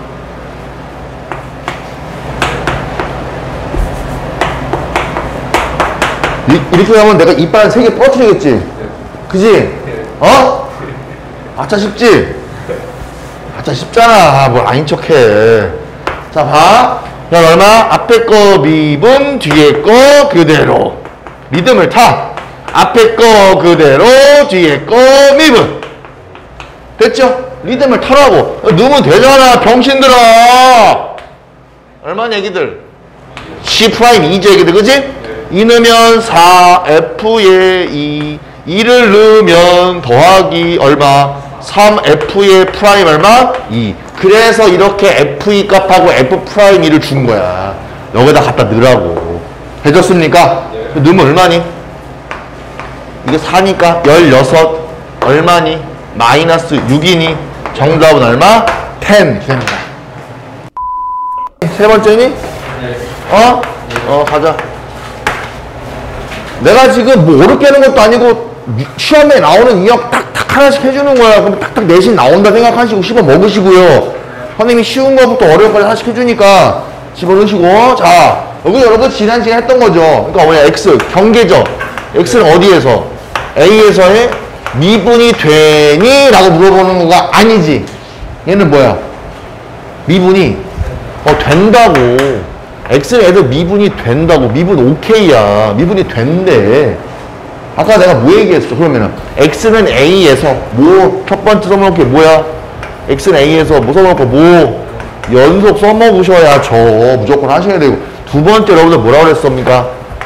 [SPEAKER 1] 이, 이렇게 하면 내가 이빨 세 개 부러뜨리겠지?
[SPEAKER 2] 네.
[SPEAKER 1] 그지?
[SPEAKER 2] 네.
[SPEAKER 1] 어? 아차 쉽지? 아차 쉽잖아. 뭘 아닌 척해. 자, 봐. 야, 얼마? 앞에 거 미분, 뒤에 거 그대로. 리듬을 타. 앞에 거 그대로, 뒤에 거 미분. 됐죠? 리듬을 타라고. 넣으면 되잖아, 병신들아. 얼마나 얘기들? C 프라임 이제 얘기들, 그지? 이 넣으면 사, F에 이, 이를 넣으면 더하기 얼마? 삼, F의 프라임 얼마? 이. 그래서 이렇게 에프 이 값하고 F 프라임 이를 준 거야. 여기다 갖다 넣으라고. 해줬습니까?
[SPEAKER 2] 네.
[SPEAKER 1] 넣으면 얼마니? 이게 사니까 십육. 얼마니? 마이너스 육이니? 정답은 얼마? 십 됩니다. 세 번째니?
[SPEAKER 2] 네.
[SPEAKER 1] 어? 어, 가자. 내가 지금 뭐 어렵게 하는 것도 아니고 시험에 나오는 유형 탁탁 하나씩 해주는 거야. 그럼 탁탁 내신 나온다 생각하시고 씹어 먹으시고요. 선생님이 쉬운 거부터 어려운 거까지 하나씩 해주니까 집어 넣으시고. 자, 여기 여러분 지난 시간에 했던 거죠. 그러니까 뭐냐, x 경계죠. x는 어디에서? a에서의 미분이 되니? 라고 물어보는 거가 아니지. 얘는 뭐야? 미분이 어 된다고. x는 애들 미분이 된다고. 미분 오케이야. 미분이 된대. 아까 내가 뭐 얘기했어? 그러면은 x는 a에서 뭐 첫 번째 써먹을 게 뭐야? x는 a에서 뭐 써먹을 거 뭐 연속 써먹으셔야죠. 무조건 하셔야 되고. 두 번째 여러분들 뭐라고 그랬습니까?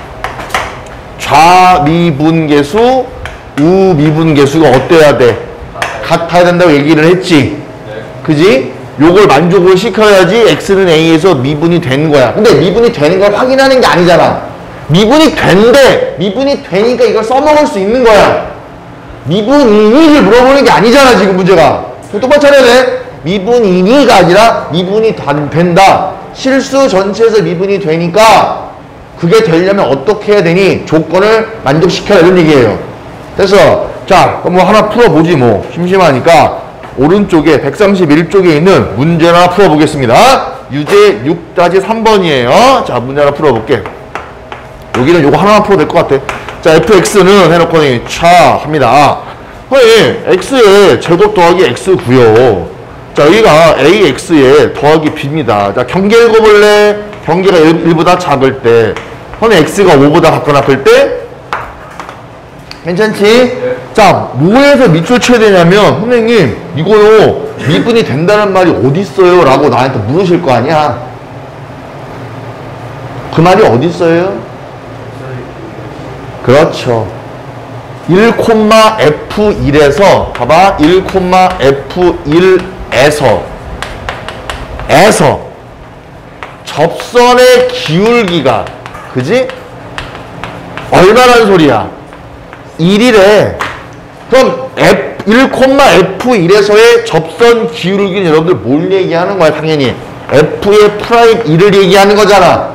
[SPEAKER 1] 좌미분계수, 우미분계수가 어때야 돼? 같아야 된다고 얘기를 했지. 그지? 요걸 만족을 시켜야지 x는 a에서 미분이 된 거야. 근데 미분이 되는 걸 확인하는 게 아니잖아. 미분이 된대. 미분이 되니까 이걸 써먹을 수 있는 거야. 미분이니를 물어보는 게 아니잖아, 지금 문제가. 똑바로 차려야 돼. 미분이니가 아니라 미분이 된다. 실수 전체에서 미분이 되니까 그게 되려면 어떻게 해야 되니? 조건을 만족시켜야 이런 얘기예요. 그래서 자, 그럼 뭐 하나 풀어보지 뭐. 심심하니까 오른쪽에 백삼십일 쪽에 있는 문제 하나 풀어보겠습니다. 유제 육 삼 번이에요. 자, 문제 하나 풀어볼게. 여기는 요거 하나만 풀어도 될 것 같아. 자, fx는 해놓고 차 합니다. 아니, x에 제곱 더하기 x구요. 자, 여기가 ax에 더하기 b입니다. 자, 경계 읽어볼래? 경계가 일보다 작을 때. 아니, x가 오보다 같거나 클 때? 괜찮지?
[SPEAKER 2] 네.
[SPEAKER 1] 자, 뭐에서 밑줄 쳐야 되냐면, 선생님, 이거요, 미분이 된다는 말이 어딨어요? 라고 나한테 물으실 거 아니야? 그 말이 어딨어요? 그렇죠. 일, 에프 일에서, 봐봐, 일, 에프 일에서, 에서, 접선의 기울기가, 그지? 얼마란 소리야? 일이래. 그럼 F, 일, 에프 일에서의 접선 기울기는 여러분들 뭘 얘기하는 거야, 당연히? F의 프라임 일을 얘기하는 거잖아.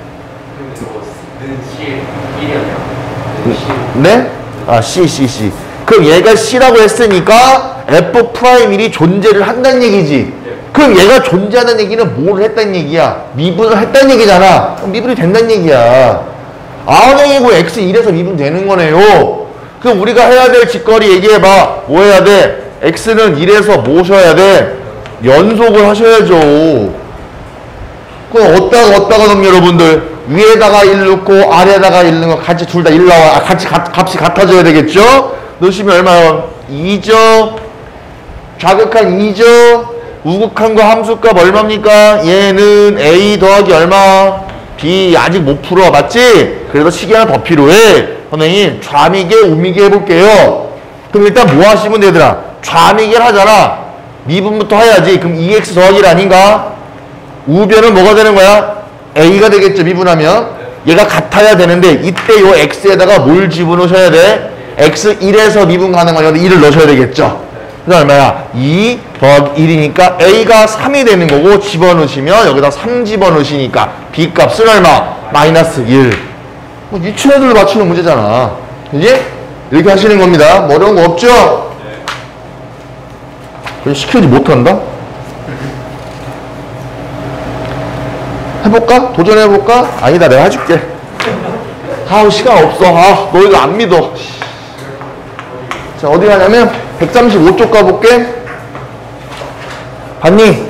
[SPEAKER 1] 네? 아, C, C, C. 그럼 얘가 C라고 했으니까 F 프라임 일이 존재를 한다는 얘기지. 그럼 얘가 존재하는 얘기는 뭘 했다는 얘기야? 미분을 했다는 얘기잖아. 그럼 미분이 된다는 얘기야. 아은행이고 x 일에서 미분 되는 거네요. 그럼 우리가 해야 될 직거리 얘기해봐. 뭐 해야 돼? x는 일에서 모셔야 돼? 연속을 하셔야죠. 그럼 어디다가 어디다가 넣으면 여러분들 위에다가 일 넣고 아래에다가 일 넣는 거 같이 둘 다 일 나와. 아, 같이 가, 값이 같아져야 되겠죠? 넣으시면 얼마요? 이죠. 좌극한 이죠. 우극한 거 함수값 얼마입니까? 얘는 a 더하기 얼마? b. 아직 못 풀어. 맞지? 그래서 식이 하나 더 필요해. 선생님 좌미계 우미계 해볼게요. 그럼 일단 뭐 하시면 되더라? 좌미계를 하잖아. 미분부터 해야지. 그럼 이 엑스 더하기 일 아닌가? 우변은 뭐가 되는 거야? a가 되겠죠, 미분하면. 얘가 같아야 되는데 이때 요 x에다가 뭘 집어넣으셔야 돼? 엑스 일에서 미분 가능한 여기 일을 넣으셔야 되겠죠. 그래서 얼마야? 이 더하기 일이니까 a가 삼이 되는 거고 집어넣으시면 여기다 삼 집어넣으시니까 b 값은 얼마? 마이너스 일. 뭐 유치원들로 맞추는 문제잖아. 그지? 이렇게 하시는 겁니다. 뭐 어려운 거 없죠? 네. 시켜야지 못한다? 해볼까? 도전해볼까? 아니다, 내가 해줄게. 아우, 시간 없어. 아, 너 이거 안 믿어. 자, 어디 가냐면 백삼십오 쪽 가볼게. 봤니? 네.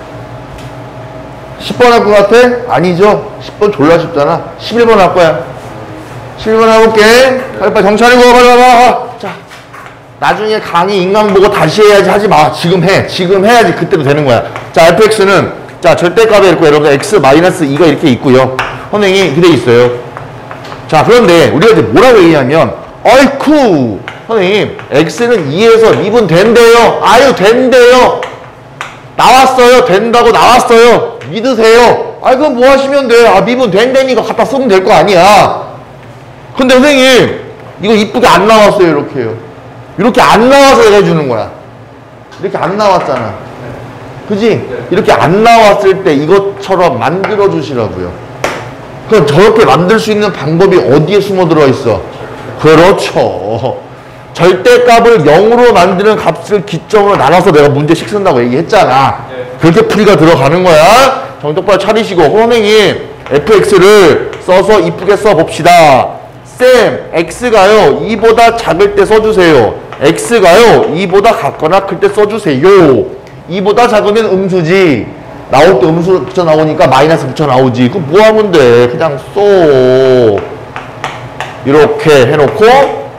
[SPEAKER 1] 십 번 할 것 같아? 아니죠? 십 번 졸라 쉽잖아. 십일 번 할 거야. 십일 번 해볼게. 빨리빨리 정찰이고, 빨리 와봐. 자, 나중에 강의 인강 보고 다시 해야지 하지 마. 지금 해. 지금 해야지 그때도 되는 거야. 자, 에프엑스는 자, 절대값에 있고, 여러분, x 마이너스 이가 이렇게 있고요. 선생이 이렇게 돼 있어요. 자, 그런데 우리가 이제 뭐라고 얘기하면, 어이쿠! 선생님, x는 이에서 미분 된대요. 아유, 된대요. 나왔어요. 된다고 나왔어요. 믿으세요. 아, 그럼 뭐 하시면 돼? 아, 미분 된다니까 갖다 쓰면 될 거 아니야. 근데 선생님, 이거 이쁘게 안 나왔어요. 이렇게요. 이렇게 안 나와서 내가 해주는 거야. 이렇게 안 나왔잖아. 그지? 이렇게 안 나왔을 때 이것처럼 만들어 주시라고요. 그럼 저렇게 만들 수 있는 방법이 어디에 숨어 들어 있어? 그렇죠. 절대값을 영으로 만드는 값을 기점으로 나눠서 내가 문제식 쓴다고 얘기했잖아. 그렇게 풀이가 들어가는 거야. 정신 똑바로 차리시고. 선생님, 에프엑스를 써서 이쁘게 써봅시다. 쌤, x가요, 이보다 작을 때 써주세요. x가요, 이보다 같거나 클 때 써주세요. 이보다 작으면 음수지. 나올 때 음수 붙여 나오니까 마이너스 붙여 나오지. 그럼 뭐 하면 돼? 그냥 써. 이렇게 해놓고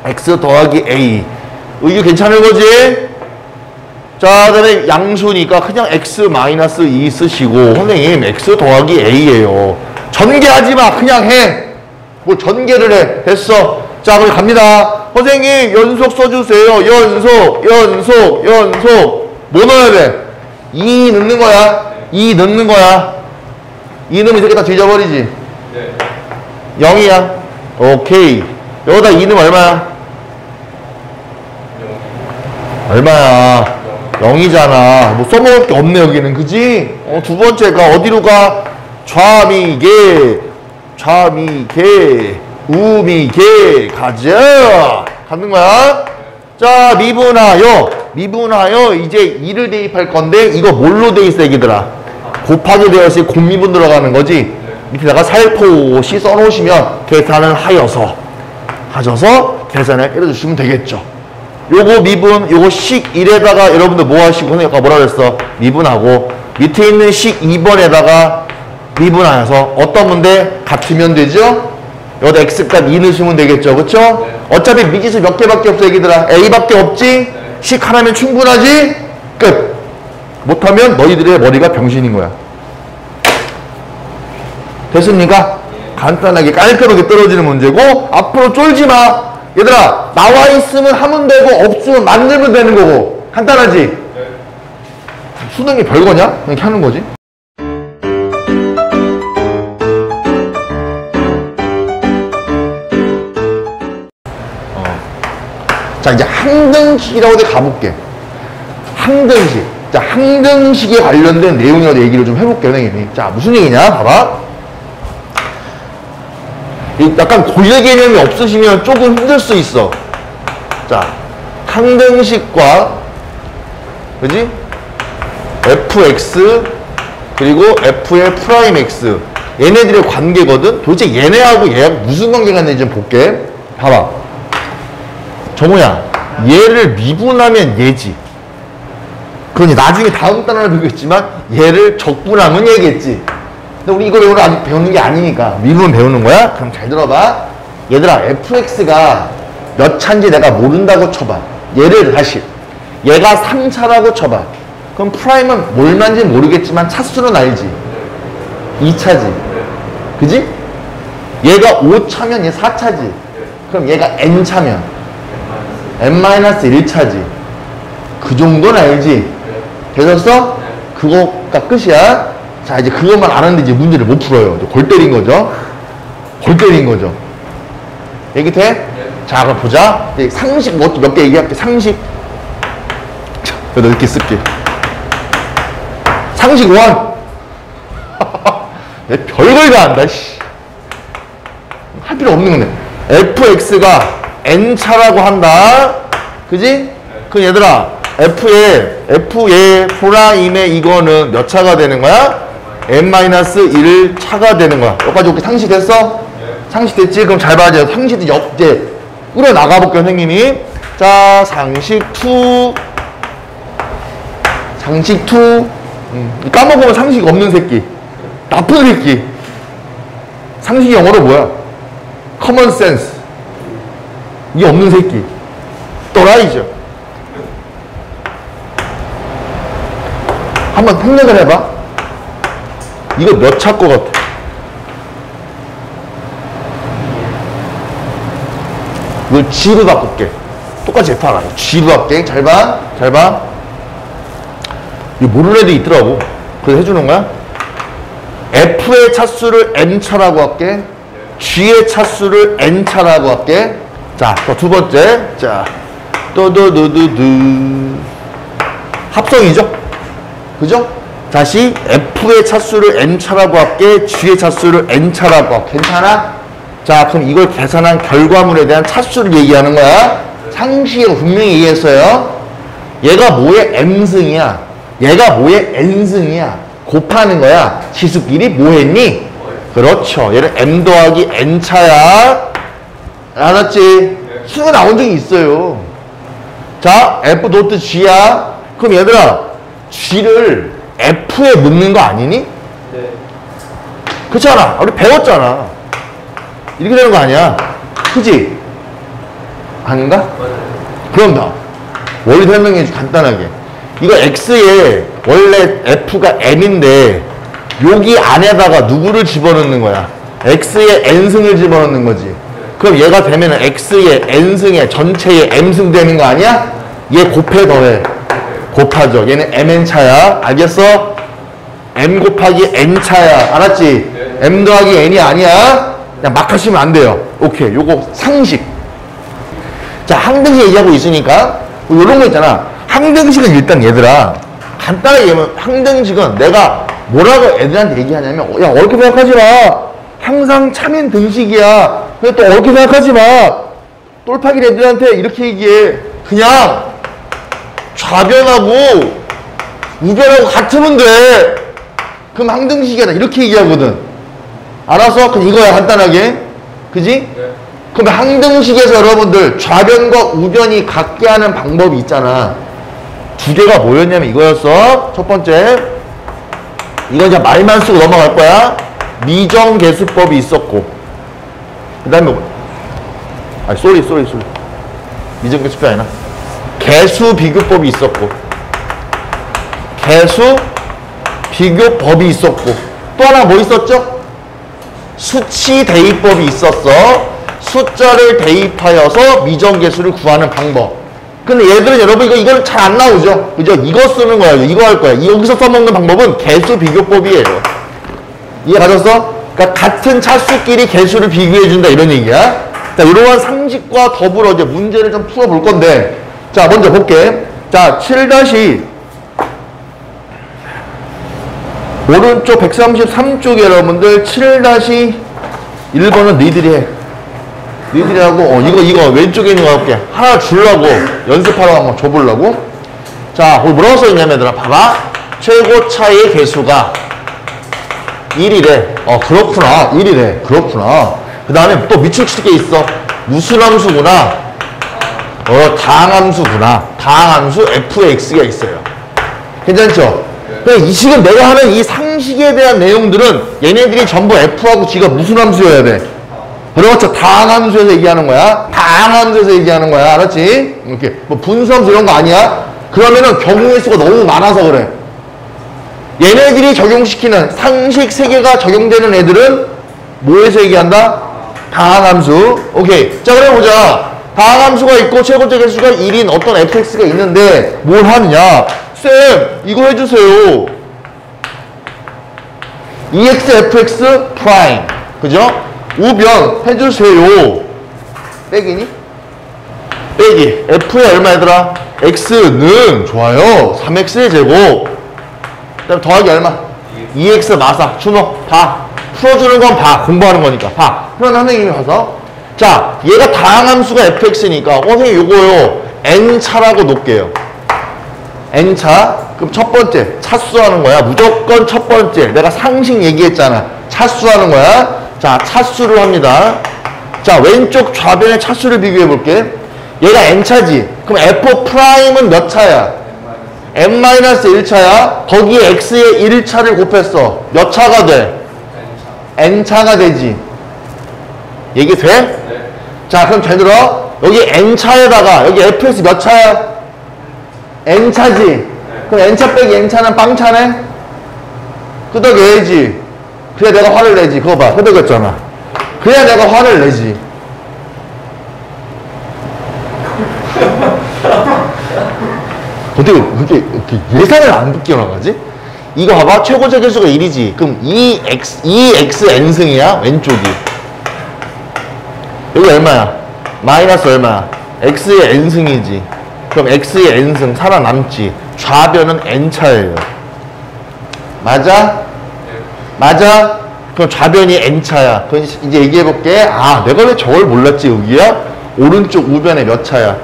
[SPEAKER 1] x 더하기 a. 이게 괜찮은 거지? 자, 그 다음에 양수니까 그냥 x 마이너스 이 쓰시고, 선생님, x 더하기 a예요. 전개하지 마. 그냥 해. 뭐 전개를 해. 됐어. 자, 그럼 갑니다. 선생님, 연속 써주세요. 연속, 연속, 연속. 뭐 넣어야 돼? 이 넣는 거야. 이 넣는 거야. 이 넣으면 이렇게 다 뒤져버리지.
[SPEAKER 2] 네.
[SPEAKER 1] 영이야. 오케이. 여기다 이 넣으면 얼마야? 얼마야? 영이잖아. 뭐 써먹을 게 없네, 여기는. 그지? 어, 두 번째가 어디로 가? 좌미계, 좌미계, 우미계, 가자. 가는 거야? 자, 미분하여. 미분하여. 이제 이를 대입할 건데, 이거 뭘로 돼 있어, 얘기들아? 곱하기 되어 있으니 곱미분 들어가는 거지? 밑에다가 살포시 써놓으시면 계산을 하여서, 하셔서 계산을 해주시면 되겠죠. 요거 미분, 요거 식 일에다가 여러분들 뭐 하시고, 선생님 아까 뭐라 그랬어? 미분하고, 밑에 있는 식 이 번에다가 미분하여서 어떤 문제? 같으면 되죠? 여기다 x값 이 넣으시면 되겠죠. 그쵸?
[SPEAKER 2] 네.
[SPEAKER 1] 어차피 미지수 몇 개밖에 없어, 얘기들아. a밖에 없지?
[SPEAKER 2] 네.
[SPEAKER 1] 식 하나면 충분하지? 끝! 못하면 너희들의 머리가 병신인 거야. 됐습니까?
[SPEAKER 2] 네.
[SPEAKER 1] 간단하게 깔끔하게 떨어지는 문제고, 앞으로 쫄지 마. 얘들아, 나와 있으면 하면 되고 없으면 만들면 되는 거고. 간단하지?
[SPEAKER 2] 네.
[SPEAKER 1] 수능이 별거냐? 이렇게 하는 거지. 어. 자, 이제 항등식이라고 가볼게. 항등식. 자, 항등식에 관련된 내용이라도 얘기를 좀 해볼게요, 선생님이. 자, 무슨 얘기냐? 봐봐. 약간 고유 개념이 없으시면 조금 힘들 수 있어. 자, 항등식과, 그지? fx, 그리고 f의 프라임 x. 얘네들의 관계거든? 도대체 얘네하고 얘하고 무슨 관계가 있는지 좀 볼게. 봐봐. 정우야, 얘를 미분하면 얘지. 그러니 나중에 다음 단어를 배우겠지만, 얘를 적분하면 얘겠지. 근데 우리 이거 오늘 아직 배우는 게 아니니까 미분 배우는 거야? 그럼 잘 들어봐. 얘들아, fx가 몇 차인지 내가 모른다고 쳐봐. 얘를 다시 얘가 삼 차라고 쳐봐. 그럼 프라임은 뭘만지 모르겠지만 차수는 알지. 이 차지. 그지? 얘가 오 차면 얘 사 차지. 그럼 얘가 n 차면 n 일 차지. 그 정도는 알지. 되셨어? 그거가 끝이야. 자, 이제 그것만 아는데 이제 문제를 못 풀어요. 골 때린 거죠. 골 때린 거죠. 얘기 돼? 네. 자, 그럼 보자. 상식 뭐 몇 개 얘기할게. 상식. 자, 그래도 이렇게 쓸게. 상식 일. 얘 별걸 다 한다, 씨. 할 필요 없는 건데. fx가 n차라고 한다. 그지? 네. 그럼 얘들아, f의, f의 프라임의 이거는 몇 차가 되는 거야? n 일 차가 되는 거야. 여기까지 오케이. 상식 됐어? 네. 상식 됐지? 그럼 잘 봐야죠. 상식도 옆, 이제, 꾸려 나가볼게요, 선생님이. 자, 상식 이. 상식 이. 음, 까먹으면 상식 없는 새끼. 나쁜 새끼. 상식이 영어로 뭐야? common sense. 이게 없는 새끼. 또라이죠. 한번 생각을 해봐. 이거 몇 차 거 같아? 이걸 G로 바꿀게. 똑같이 F 하나. G로 할게. 잘 봐. 잘 봐. 이거 모르는 애도 있더라고. 그래서 해주는 거야. F의 차수를 N차라고 할게. G의 차수를 N차라고 할게. 자, 또 두 번째. 자, 또도두두두. 합성이죠? 그죠? 다시 F의 차수를 N차라고 할게. G의 차수를 N차라고 할게. 괜찮아? 자, 그럼 이걸 계산한 결과물에 대한 차수를 얘기하는 거야. 상식으로 분명히 얘기했어요. 얘가 뭐의 M승이야. 얘가 뭐의 N승이야. 곱하는 거야. 지수끼리 뭐 했니? 그렇죠. 얘는 M 더하기 N차야. 알았지? 수가 나온 적이 있어요. 자, F 노트 G야. 그럼 얘들아, G를 F에 넣는 거 아니니?
[SPEAKER 2] 네.
[SPEAKER 1] 그렇잖아. 우리 배웠잖아. 이렇게 되는 거 아니야. 그지? 아닌가?
[SPEAKER 2] 맞아요.
[SPEAKER 1] 그럼 봐. 원리 설명해 주 간단하게. 이거 x에 원래 f가 m인데 여기 안에다가 누구를 집어넣는 거야? x에 n승을 집어넣는 거지. 그럼 얘가 되면은 x에 n승에 전체에 m승 되는 거 아니야? 얘 곱해 더해. 곱하죠. 얘는 mn차야. 알겠어? m 곱하기 n차야. 알았지?
[SPEAKER 2] 네.
[SPEAKER 1] m 더하기 n이 아니야. 그냥 막 하시면 안 돼요. 오케이. 요거 상식. 자, 항등식 얘기하고 있으니까 뭐 요런 거 있잖아. 항등식은 일단 얘들아 간단하게 얘기하면 항등식은 내가 뭐라고 애들한테 얘기하냐면 야 어렵게 생각하지 마. 항상 참인 등식이야. 근데 또 어렵게 생각하지 마. 똘파기 애들한테 이렇게 얘기해. 그냥 좌변하고 우변하고 같으면 돼. 그럼 항등식이야. 이렇게 얘기하거든. 알아서? 그럼 이거야 간단하게. 그지?
[SPEAKER 2] 네.
[SPEAKER 1] 그럼 항등식에서 여러분들 좌변과 우변이 같게 하는 방법이 있잖아. 두 개가 뭐였냐면 이거였어. 첫 번째 이건 이제 말만 쓰고 넘어갈 거야. 미정계수법이 있었고 그 다음에 뭐 아니 쏘리 쏘리 쏘리 미정계수법이 아니라 개수비교법이 있었고 개수비교법이 있었고 또 하나 뭐 있었죠? 수치대입법이 있었어. 숫자를 대입하여서 미정계수를 구하는 방법. 근데 얘들은 여러분 이거 이건 잘 안 나오죠. 그죠? 이거 쓰는 거야. 이거 할 거야. 여기서 써먹는 방법은 개수비교법이에요. 이해 가졌어? 그러니까 같은 차수끼리 개수를 비교해 준다 이런 얘기야. 자, 이러한 상식과 더불어 이제 문제를 좀 풀어 볼 건데, 자 먼저 볼게. 자, 칠 다시 오른쪽 백삼십삼 쪽에 여러분들 칠 다시 일 번은 니들이 해. 니들이 하고 어 이거 이거 왼쪽에 있는 거 할게. 하나 주려고 연습하라고 한번 줘보려고. 자, 거기 뭐라고 써있냐면 얘들아 봐봐. 최고차의 개수가 일이래. 어 그렇구나. 일이래. 그렇구나. 그 다음에 또 밑줄 칠 게 있어. 무슨 함수구나. 어 다항함수구나. 다항함수 에프엑스가 있어요. 괜찮죠? 그러니까 이 지금 내가 하는 이 상식에 대한 내용들은 얘네들이 전부 F하고 G가 무슨 함수여야 돼? 그렇죠. 다항함수에서 얘기하는 거야. 다항함수에서 얘기하는 거야. 알았지? 이렇게 뭐 분수함수 이런 거 아니야? 그러면은 경우의 수가 너무 많아서 그래. 얘네들이 적용시키는 상식 세 개가 적용되는 애들은 뭐에서 얘기한다? 다항함수. 오케이. 자, 그럼 보자. 다항함수가 있고 최고차 개수가 일인 어떤 에프엑스가 있는데 뭘 하느냐? 쌤, 이거 해주세요. 이엑스 에프엑스 프라임. 그죠? 우변 해주세요. 빼기니? 빼기. F의 얼마 얘들아? X는 좋아요. 삼 엑스의 제곱. 그 다음 더하기 얼마? 이 엑스 마사. 준호. 봐. 풀어주는 건 봐. 공부하는 거니까. 봐. 그럼 선생님이 봐서. 자, 얘가 다항함수가 에프엑스니까. 어, 선생님 요거요. N차라고 놓을게요. N차. 그럼 첫 번째. 차수하는 거야. 무조건 첫 번째. 내가 상식 얘기했잖아. 차수하는 거야. 자, 차수를 합니다. 자, 왼쪽 좌변의 차수를 비교해 볼게. 얘가 N차지. 그럼 F'은 몇 차야? 엔 마이너스 일 차야. 거기에 X에 일 차를 곱했어. 몇 차가 돼? N차가 되지. 얘기 돼?
[SPEAKER 2] 네.
[SPEAKER 1] 자, 그럼 잘 들어. 여기 N차에다가 여기 에프엑스 몇 차야? N차지.
[SPEAKER 2] 네.
[SPEAKER 1] 그럼 N차 빼기 N차는 빵차네? 끄덕여야지. 그래야 내가 화를 내지. 그거 봐. 끄덕였잖아. 그래야 내가 화를 내지. 어떻게 그렇게, 그렇게 예산을 안 붙게 나가지? 이거 봐봐. 최고차 개수가 일이지. 그럼 이 엑스, 이 엑스 n승이야. 왼쪽이. 여기 얼마야? 마이너스 얼마야? x의 n승이지. 그럼 x의 n승 살아남지. 좌변은 n차예요. 맞아? 맞아? 그럼 좌변이 n차야. 그럼 이제 얘기해볼게. 아, 내가 왜 저걸 몰랐지, 여기야? 오른쪽 우변에 몇 차야?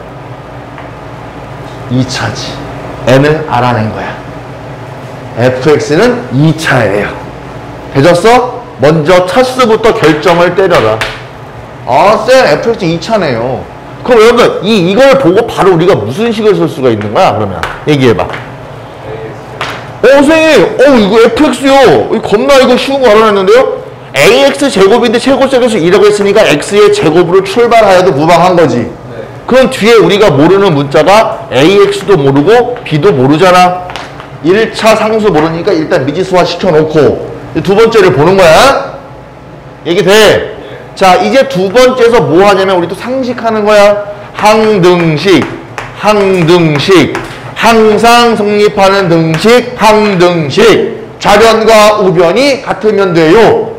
[SPEAKER 1] 이 차지. n을 알아낸 거야. 에프엑스는 이 차예요. 되졌어? 먼저 차수부터 결정을 때려라. 아, 쌤, 에프엑스 이 차네요. 그럼 여러분, 이, 이걸 보고 바로 우리가 무슨 식을 쓸 수가 있는 거야? 그러면. 얘기해봐. 어, 선생님, 어, 이거 에프엑스요. 이거 겁나 이거 쉬운 거 알아냈는데요? 에이엑스 제곱인데 최고차 개수 일이라고 했으니까 x의 제곱으로 출발하여도 무방한 거지.
[SPEAKER 2] 네.
[SPEAKER 1] 그럼 뒤에 우리가 모르는 문자가 에이엑스도 모르고 B도 모르잖아. 일 차 상수 모르니까 일단 미지수화 시켜놓고 두 번째를 보는 거야. 얘기 돼? 자, 이제 두 번째에서 뭐 하냐면 우리 또 상식하는 거야. 항등식, 항등식, 항상 성립하는 등식, 항등식. 좌변과 우변이 같으면 돼요.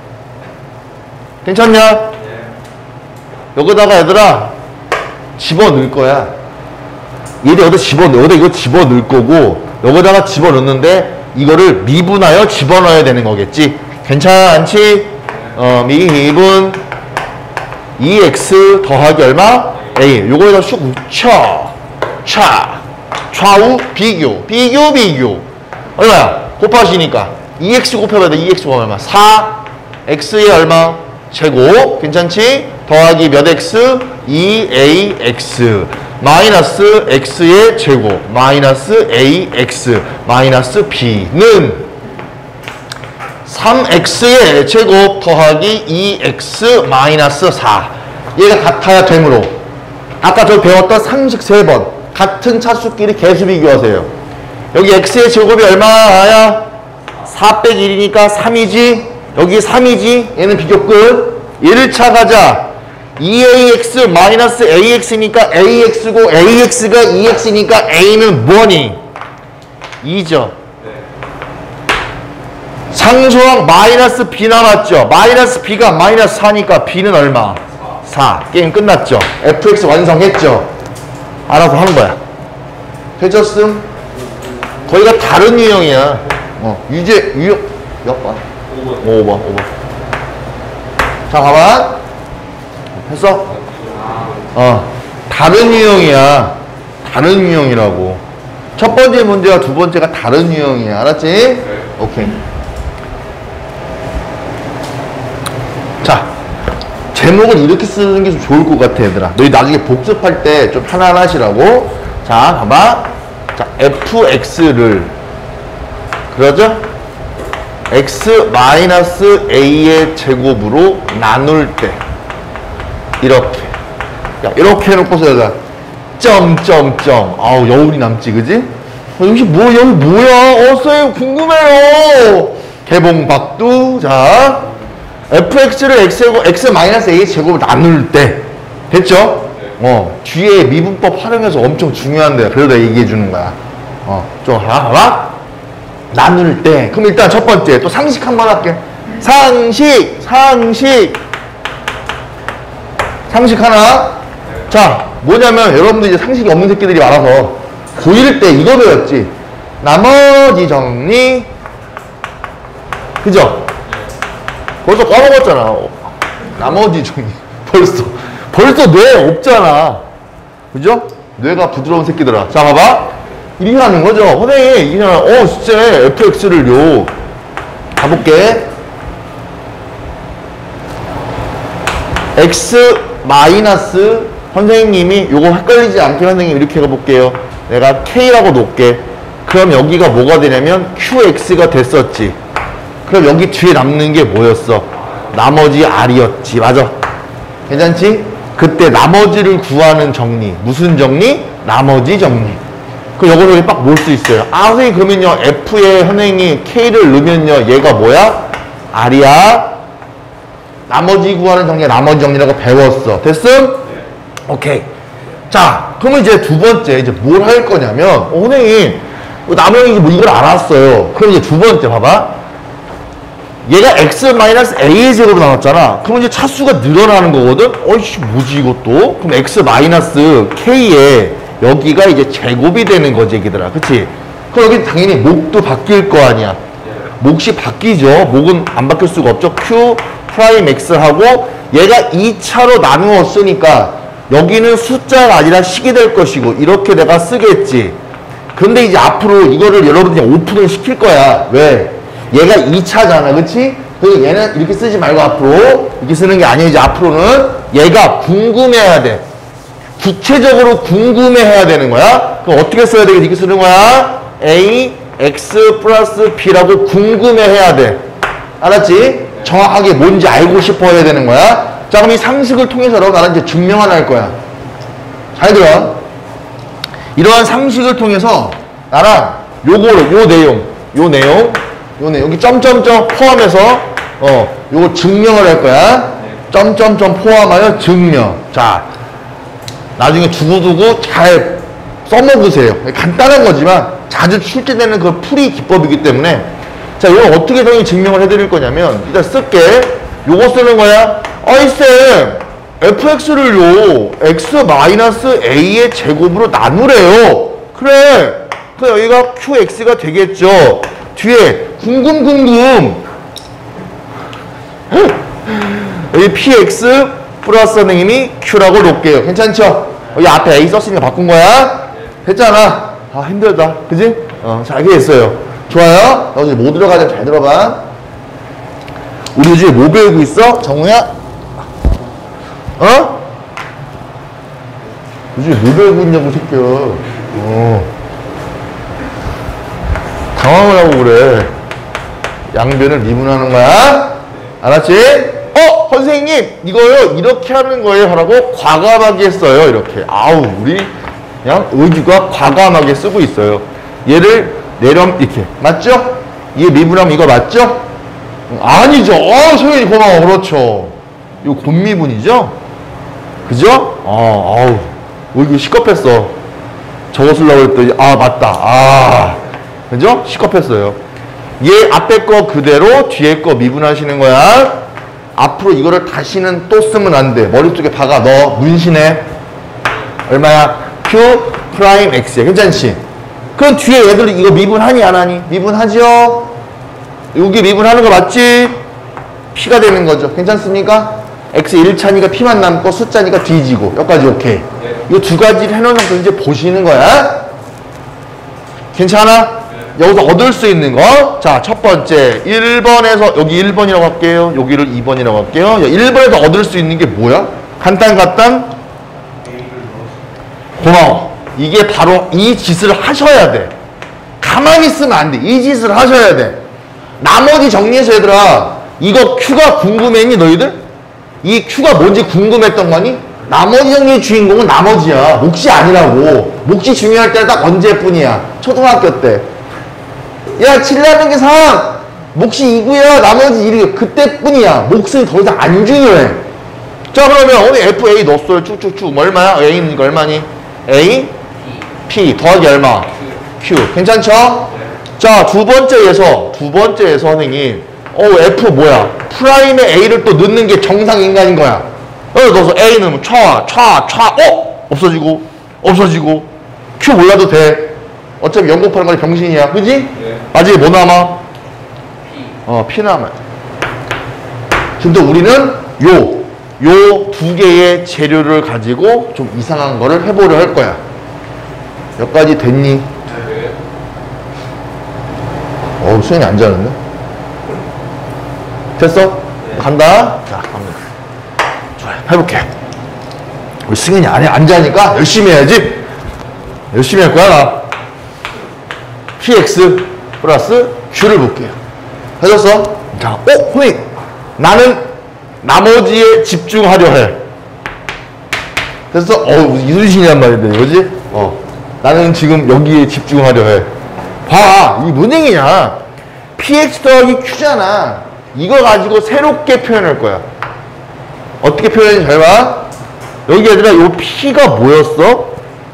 [SPEAKER 1] 괜찮냐? 여기다가 얘들아 집어넣을 거야. 얘들 여기다 집어넣어. 여기다 이거 집어넣을 거고 여기다가 집어넣는데 이거를 미분하여 집어넣어야 되는 거겠지. 괜찮지? 어, 미분 이 엑스 더하기 얼마? A. 요거에다 슉 쳐. 차. 좌우 비교. 비교 비교. 얼마야? 곱하시니까 이 엑스 곱해봐야 돼. 이 엑스 곱하면 얼마? 사. X에 얼마? 제곱. 괜찮지? 더하기 몇 X? 이 에이 엑스. 마이너스 X의 제곱. 마이너스 에이 엑스. 마이너스 B는 삼 엑스의 제곱 더하기 이 엑스 마이너스 사. 얘가 같아야 되므로 아까 저 배웠던 상식 세 번 같은 차수끼리 개수 비교하세요. 여기 X의 제곱이 얼마야? 사 빼기 일이니까 삼이지. 여기 삼이지. 얘는 비교 끝. 일 차 가자. 이 에이 엑스 마이너스 에이 엑스니까 에이 엑스고 에이 엑스가 이 엑스니까 A는 뭐니? 이죠. 상수항 마이너스 B 남았죠. 마이너스 B가 마이너스 사니까 B는 얼마? 사. 게임 끝났죠. 에프엑스 완성했죠. 알아서 하는 거야. 되셨음? 거기가 다른 유형이야. 어, 유제, 유형, 몇 번? 오 번. 오 번. 자, 가만. 했어? 어, 다른 유형이야. 다른 유형이라고. 첫 번째 문제와 두 번째가 다른 유형이야. 알았지? 네. 오케이. 자, 제목을 이렇게 쓰는 게 좀 좋을 것 같아, 얘들아. 너희 나중에 복습할 때 좀 편안하시라고. 자, 봐봐. 자, 에프엑스를 그러죠? x 마이너스 a의 제곱으로 나눌 때 이렇게. 야, 이렇게 해놓고서 여기다 점점점. 아우, 여운이 남지, 그지? 어, 여기 뭐, 여기 뭐야? 어, 쌤, 궁금해요. 개봉박두. 자, 에프엑스를 x제곱, x 마이너스 a의 제곱을 나눌 때. 됐죠? 어, 뒤에 미분법 활용해서 엄청 중요한데, 그래도 내가 얘기해 주는 거야. 어, 좀, 하나, 봐봐. 나눌 때. 그럼 일단 첫 번째, 또 상식 한번 할게. 상식, 상식. 상식 하나. 자, 뭐냐면, 여러분들 이제 상식이 없는 새끼들이 많아서, 고일 때 이거 배웠지. 나머지 정리. 그죠? 벌써 까먹었잖아. 나머지 정리. 벌써. 벌써 뇌 없잖아. 그죠? 뇌가 부드러운 새끼들아. 자, 봐봐. 이렇게 하는 거죠. 선생님, 이게 어, 진짜 에프엑스를요. 가볼게. x 마이너스 선생님이 요거 헷갈리지 않게 선생님 이렇게 가볼게요. 내가 k라고 놓을게. 그럼 여기가 뭐가 되냐면 qx가 됐었지. 그럼 여기 뒤에 남는 게 뭐였어? 나머지 r이었지. 맞아. 괜찮지? 그때 나머지를 구하는 정리. 무슨 정리? 나머지 정리. 그 요거를 여기 빡 놓을 수 있어요. 아, 선생님, 그러면요, F에 선생님이 K를 넣으면요, 얘가 뭐야? R이야. 나머지 구하는 정리가 나머지 정리라고 배웠어. 됐음? 네. 오케이. 자, 그러면 이제 두 번째, 이제 뭘 할 거냐면, 어, 선생님, 남영이 뭐 이걸 알았어요. 그럼 이제 두 번째, 봐봐. 얘가 x-a의 제곱으로 나왔잖아. 그럼 이제 차수가 늘어나는 거거든? 어이씨, 뭐지, 이것도? 그럼 x-k에 여기가 이제 제곱이 되는 거지, 얘기들아. 그치? 그럼 여기 당연히 목도 바뀔 거 아니야. 몫이 바뀌죠. 목은 안 바뀔 수가 없죠. q 프라임 x하고 얘가 이 차로 나누었으니까 여기는 숫자가 아니라 식이 될 것이고 이렇게 내가 쓰겠지. 근데 이제 앞으로 이거를 여러분들이 오픈을 시킬 거야. 왜? 얘가 이 차잖아. 그치? 그래서 얘는 이렇게 쓰지 말고 앞으로 이렇게 쓰는 게 아니야. 이제 앞으로는 얘가 궁금해야 돼. 구체적으로 궁금해해야 되는 거야. 그럼 어떻게 써야 되겠지? 이렇게 쓰는 거야. A, X 플러스 B라고 궁금해해야 돼. 알았지? 정확하게 뭔지 알고 싶어 해야 되는 거야. 자, 그럼 이 상식을 통해서 나는 이제 증명 하나 할 거야. 잘 들어. 이러한 상식을 통해서 나랑 요거를, 요 내용, 요 내용, 요 내용, 여기 점점점 포함해서, 어, 요거 증명을 할 거야. 점점점 포함하여 증명. 자, 나중에 두고두고 잘 써먹으세요. 간단한 거지만 자주 출제되는 그 풀이 기법이기 때문에. 자, 이걸 어떻게 당연히 증명을 해드릴 거냐면, 일단 쓸게. 요거 쓰는 거야. 어이, 쌤, 에프엑스를요, x-a의 제곱으로 나누래요. 그래. 그 여기가 큐엑스가 되겠죠. 뒤에, 궁금, 궁금. 여기 px 플러스 선생님이 q라고 놓을게요. 괜찮죠? 여기 앞에 a 썼으니까 바꾼 거야? 됐잖아. 아, 힘들다. 그지? 어, 잘 알겠어요. 좋아요. 너 이제 뭐 들어가자. 잘 들어봐. 우리 요즘에 뭐 배우고 있어? 정우야? 어? 요즘에 뭐 배우고 있냐고, 새끼야. 어. 당황을 하고 그래. 양변을 미분하는 거야? 알았지? 어, 선생님, 이거요, 이렇게 하는 거예요. 하라고 과감하게 써요. 이렇게. 아우, 우리 그냥 의주가 과감하게 쓰고 있어요. 얘를 내렴, 이렇게. 맞죠? 얘 미분하면 이거 맞죠? 아니죠. 어, 선생님 고마워. 그렇죠. 이거 곤미분이죠? 그죠? 어, 아우. 이거 시겁했어. 저거 쓰려고 했더니, 아, 맞다. 아. 그죠? 시겁했어요. 얘 앞에 거 그대로 뒤에 거 미분하시는 거야. 앞으로 이거를 다시는 또 쓰면 안 돼. 머릿속에 박아 넣어. 문신해. 얼마야? Q 프라임 X야. 괜찮지? 그럼 뒤에 얘들 이거 미분하니 안 하니? 미분하죠? 여기 미분하는 거 맞지? P가 되는 거죠. 괜찮습니까? X 일 차니까 P만 남고 숫자니까 뒤지고. 여기까지 오케이. 이 두 가지를 해놓은 상태에서 이제 보시는 거야. 괜찮아? 여기서 얻을 수 있는 거. 자, 첫 번째. 일 번에서, 여기 일 번이라고 할게요. 여기를 이 번이라고 할게요. 일 번에서 얻을 수 있는 게 뭐야? 간단, 간단. 고마워. 이게 바로 이 짓을 하셔야 돼. 가만히 있으면 안 돼. 이 짓을 하셔야 돼. 나머지 정리해서 얘들아. 이거 Q가 궁금했니, 너희들? 이 Q가 뭔지 궁금했던 거니? 나머지 정리의 주인공은 나머지야. 몫이 아니라고. 몫이 중요할 때는 딱 언제뿐이야. 초등학교 때. 야, 칠라는 게 삼! 몫이 이고요. 나머지 일이요. 그때뿐이야. 몫은 더 이상 안 중요해. 자, 그러면 오늘 에프 에이 넣었어요. 쭉쭉쭉. 뭐 얼마야? A는 이거 얼마니? A, P 더하기 얼마? Q. 괜찮죠? 네. 자, 두 번째에서, 두 번째에서 선생님, 어, F 뭐야? 프라임에 A를 또 넣는 게 정상 인간인 거야. 어, 넣어서 A 넣으면 촤, 촤, 촤, 어? 없어지고, 없어지고. Q 몰라도 돼. 어차피 영 곱하는 거지 병신이야. 그지? 네. 마지막에 뭐 남아? P. 어, P 남아요. 근데 우리는 요, 요 두 개의 재료를 가지고 좀 이상한 거를 해보려 할 거야. 여기까지 됐니? 네. 어우, 수현이 안 자는데? 됐어? 네. 간다? 자, 갑니다. 좋아요. 해볼게. 우리 승현이 안 해, 안 자니까 열심히 해야지. 열심히 할 거야, 나. px 플러스 q를 볼게요. 해줬어? 자, 어? 선생님, 나는 나머지에 집중하려 해. 그래서 어우, 이순신이란 말인데, 이거지? 어. 나는 지금 여기에 집중하려 해. 봐, 이게 뭔 얘기냐? px 더하기 q잖아. 이거 가지고 새롭게 표현할 거야. 어떻게 표현하는지 잘 봐. 여기 얘들아, 요 p가 뭐였어?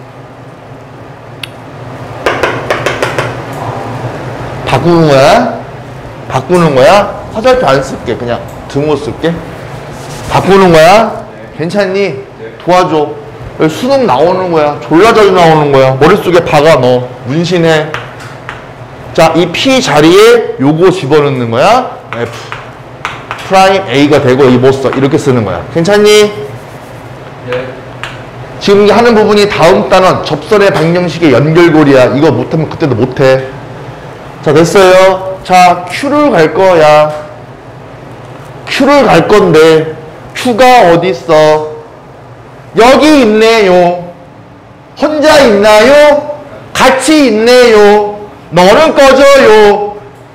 [SPEAKER 1] 바꾸는 거야? 바꾸는 거야? 화살표 안 쓸게. 그냥 등호 쓸게. 바꾸는 거야? 네. 괜찮니? 네. 도와줘. 여기 수능 나오는 거야. 졸라 자주 나오는 거야. 머릿속에 박아 넣어. 문신해. 자, 이 P 자리에 요거 집어넣는 거야. F. 프라임 A가 되고 이 못 써. 이렇게 쓰는 거야. 괜찮니? 네. 지금 하는 부분이 다음 단원 접선의 방정식의 연결고리야. 이거 못하면 그때도 못해. 자, 됐어요. 자, Q를 갈 거야. Q를 갈 건데 Q가 어디 있어? 여기 있네요. 혼자 있나요? 같이 있네요. 너는 꺼져요.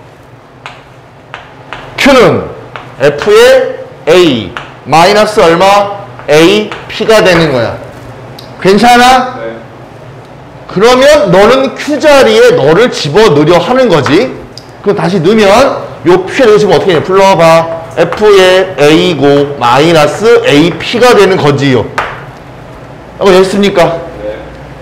[SPEAKER 1] Q는 F의 A 마이너스 얼마? A, P가 되는 거야. 괜찮아?
[SPEAKER 2] 네.
[SPEAKER 1] 그러면 너는 Q 자리에 너를 집어넣으려 하는 거지. 그럼 다시 넣으면 요 P에 넣으시면 어떻게 해? 불러봐. F의 A고 마이너스 에이피가 되는 거지요. 이거 됐습니까?
[SPEAKER 2] 네.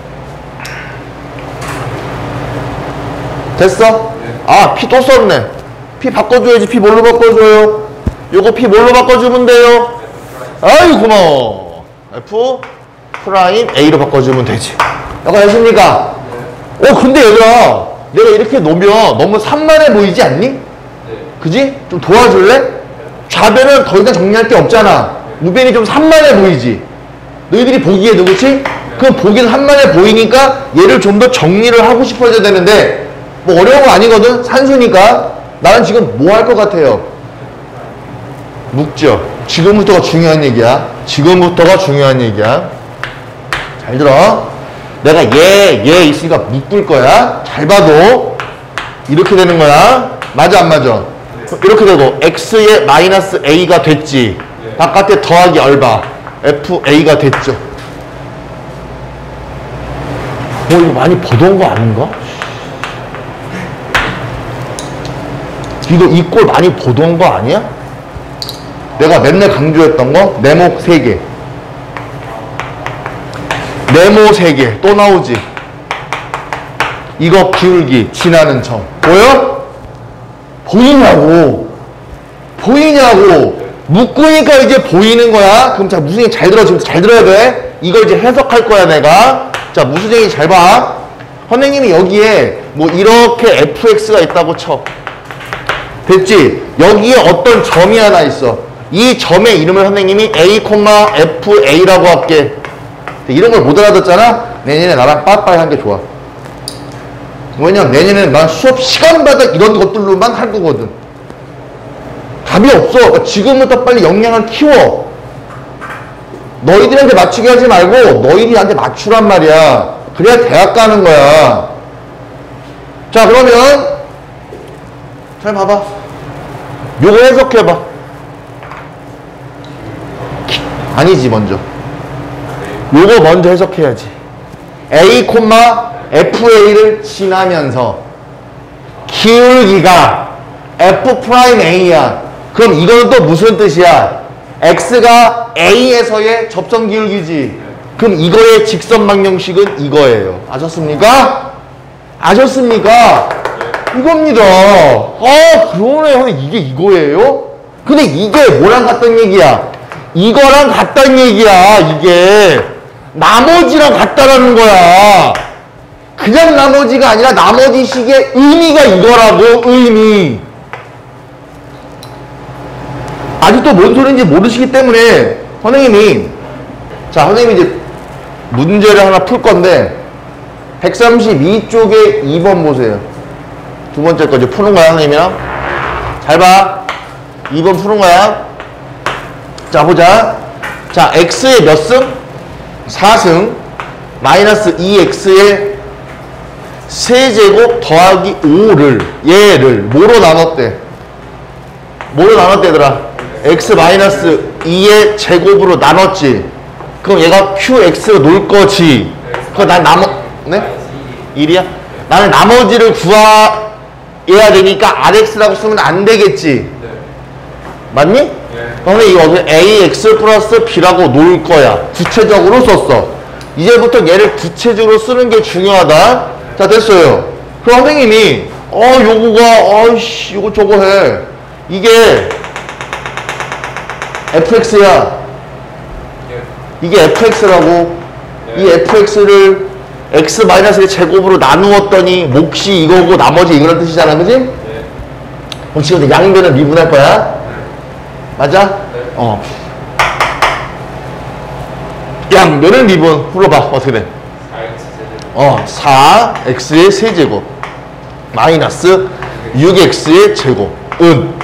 [SPEAKER 1] 됐어?
[SPEAKER 2] 네.
[SPEAKER 1] 아, P 또 썼네. P 바꿔줘야지. P 뭘로 바꿔줘요? 요거 P 뭘로 바꿔주면 돼요? 아이 고마워. F 프라임 A로 바꿔주면 되지. 이거 됐습니까?
[SPEAKER 2] 네.
[SPEAKER 1] 어 근데 얘들아, 내가 이렇게 놓으면 너무 산만해 보이지 않니?
[SPEAKER 2] 네.
[SPEAKER 1] 그지? 좀 도와줄래? 좌변은 더 이상 정리할 게 없잖아. 우변이 좀 산만해 보이지? 너희들이 보기에도 그치? 그럼 보기는 산만해 보이니까 얘를 좀 더 정리를 하고 싶어져야 되는데 뭐 어려운 거 아니거든? 산수니까. 나는 지금 뭐 할 것 같아요? 묶죠. 지금부터가 중요한 얘기야. 지금부터가 중요한 얘기야. 잘 들어. 내가 얘, 얘 있으니까 묶을 거야. 잘 봐도. 이렇게 되는 거야. 맞아, 안 맞아?
[SPEAKER 2] 네.
[SPEAKER 1] 이렇게 되고, X에 마이너스 A가 됐지.
[SPEAKER 2] 네.
[SPEAKER 1] 바깥에 더하기 얼바. 에프에이가 됐죠. 어, 이거 많이 보던 거 아닌가? 이거 이 꼴 많이 보던 거 아니야? 내가 맨날 강조했던 거? 네모 세 개. 네모 세 개. 또 나오지? 이거 기울기, 지나는 점. 보여? 보이냐고. 보이냐고. 묶으니까 이제 보이는 거야. 그럼 자, 무슨 얘기 잘 들어. 지금 잘 들어야 돼. 이걸 이제 해석할 거야, 내가. 자, 무슨 얘기 잘 봐. 선생님이 여기에 뭐 이렇게 에프엑스가 있다고 쳐. 됐지? 여기에 어떤 점이 하나 있어. 이 점의 이름을 선생님이 A, 에프에이라고 할게. 이런 걸 못 알아듣잖아? 내년에 나랑 빠빠이 하는 게 좋아. 왜냐면 내년에는 난 수업 시간마다 이런 것들로만 할 거거든. 답이 없어. 그러니까 지금부터 빨리 역량을 키워. 너희들한테 맞추게 하지 말고 너희들이 나한테 맞추란 말이야. 그래야 대학 가는 거야. 자, 그러면 잘 봐봐. 요거 해석해봐. 아니지, 먼저. 요거 먼저 해석해야지. A, 에프에이를 지나면서 기울기가 F'A야. 그럼 이거는 또 무슨 뜻이야? X가 A에서의 접선 기울기지. 그럼 이거의 직선 방정식은 이거예요. 아셨습니까? 아셨습니까? 이겁니다. 아, 그러네. 이게 이거예요? 근데 이게 뭐랑 같단 얘기야? 이거랑 같단 얘기야, 이게. 나머지랑 같다라는 거야. 그냥 나머지가 아니라 나머지 식의 의미가 이거라고, 의미. 아직도 뭔 소리인지 모르시기 때문에 선생님이, 자, 선생님이 이제 문제를 하나 풀 건데 백삼십이 쪽에 이 번 보세요. 두 번째 거 이제 푸는 거야, 선생님이랑. 잘 봐. 이 번 푸는 거야. 자, 보자. 자, X의 몇 승? 사 승. 마이너스 이 엑스의 세제곱 더하기 오를, 얘를 뭐로 나눴대? 뭐로 나눴대더라? X 마이너스 이의 제곱으로 나눴지. 그럼 얘가 큐엑스로 놓을 거지. 그럼 난 나머, 네? 일이야? 나는 나머지를 구해야 되니까 알엑스라고 쓰면 안 되겠지.
[SPEAKER 2] 네.
[SPEAKER 1] 맞니?
[SPEAKER 2] 네.
[SPEAKER 1] 그러면 이거 어떻게 에이엑스 플러스 B라고 놓을 거야. 구체적으로 썼어. 이제부터 얘를 구체적으로 쓰는 게 중요하다. 자, 됐어요. 그럼 선생님이 어 요거가 어이씨 요거 저거 해. 이게 에프엑스야.
[SPEAKER 2] 네.
[SPEAKER 1] 이게 에프엑스라고.
[SPEAKER 2] 네.
[SPEAKER 1] 이 에프엑스를 X 마이너스의 제곱으로 나누었더니 몫이 이거고 나머지 이거란 뜻이잖아, 그지?
[SPEAKER 2] 네.
[SPEAKER 1] 그럼 지금 양변을 미분할 거야. 맞아?
[SPEAKER 2] 네.
[SPEAKER 1] 어. 양변을 미분. 풀어봐. 어떻게 돼?
[SPEAKER 2] 사 엑스 제곱.
[SPEAKER 1] 어, 사 엑스의 세제곱 마이너스 육 엑스의 제곱 은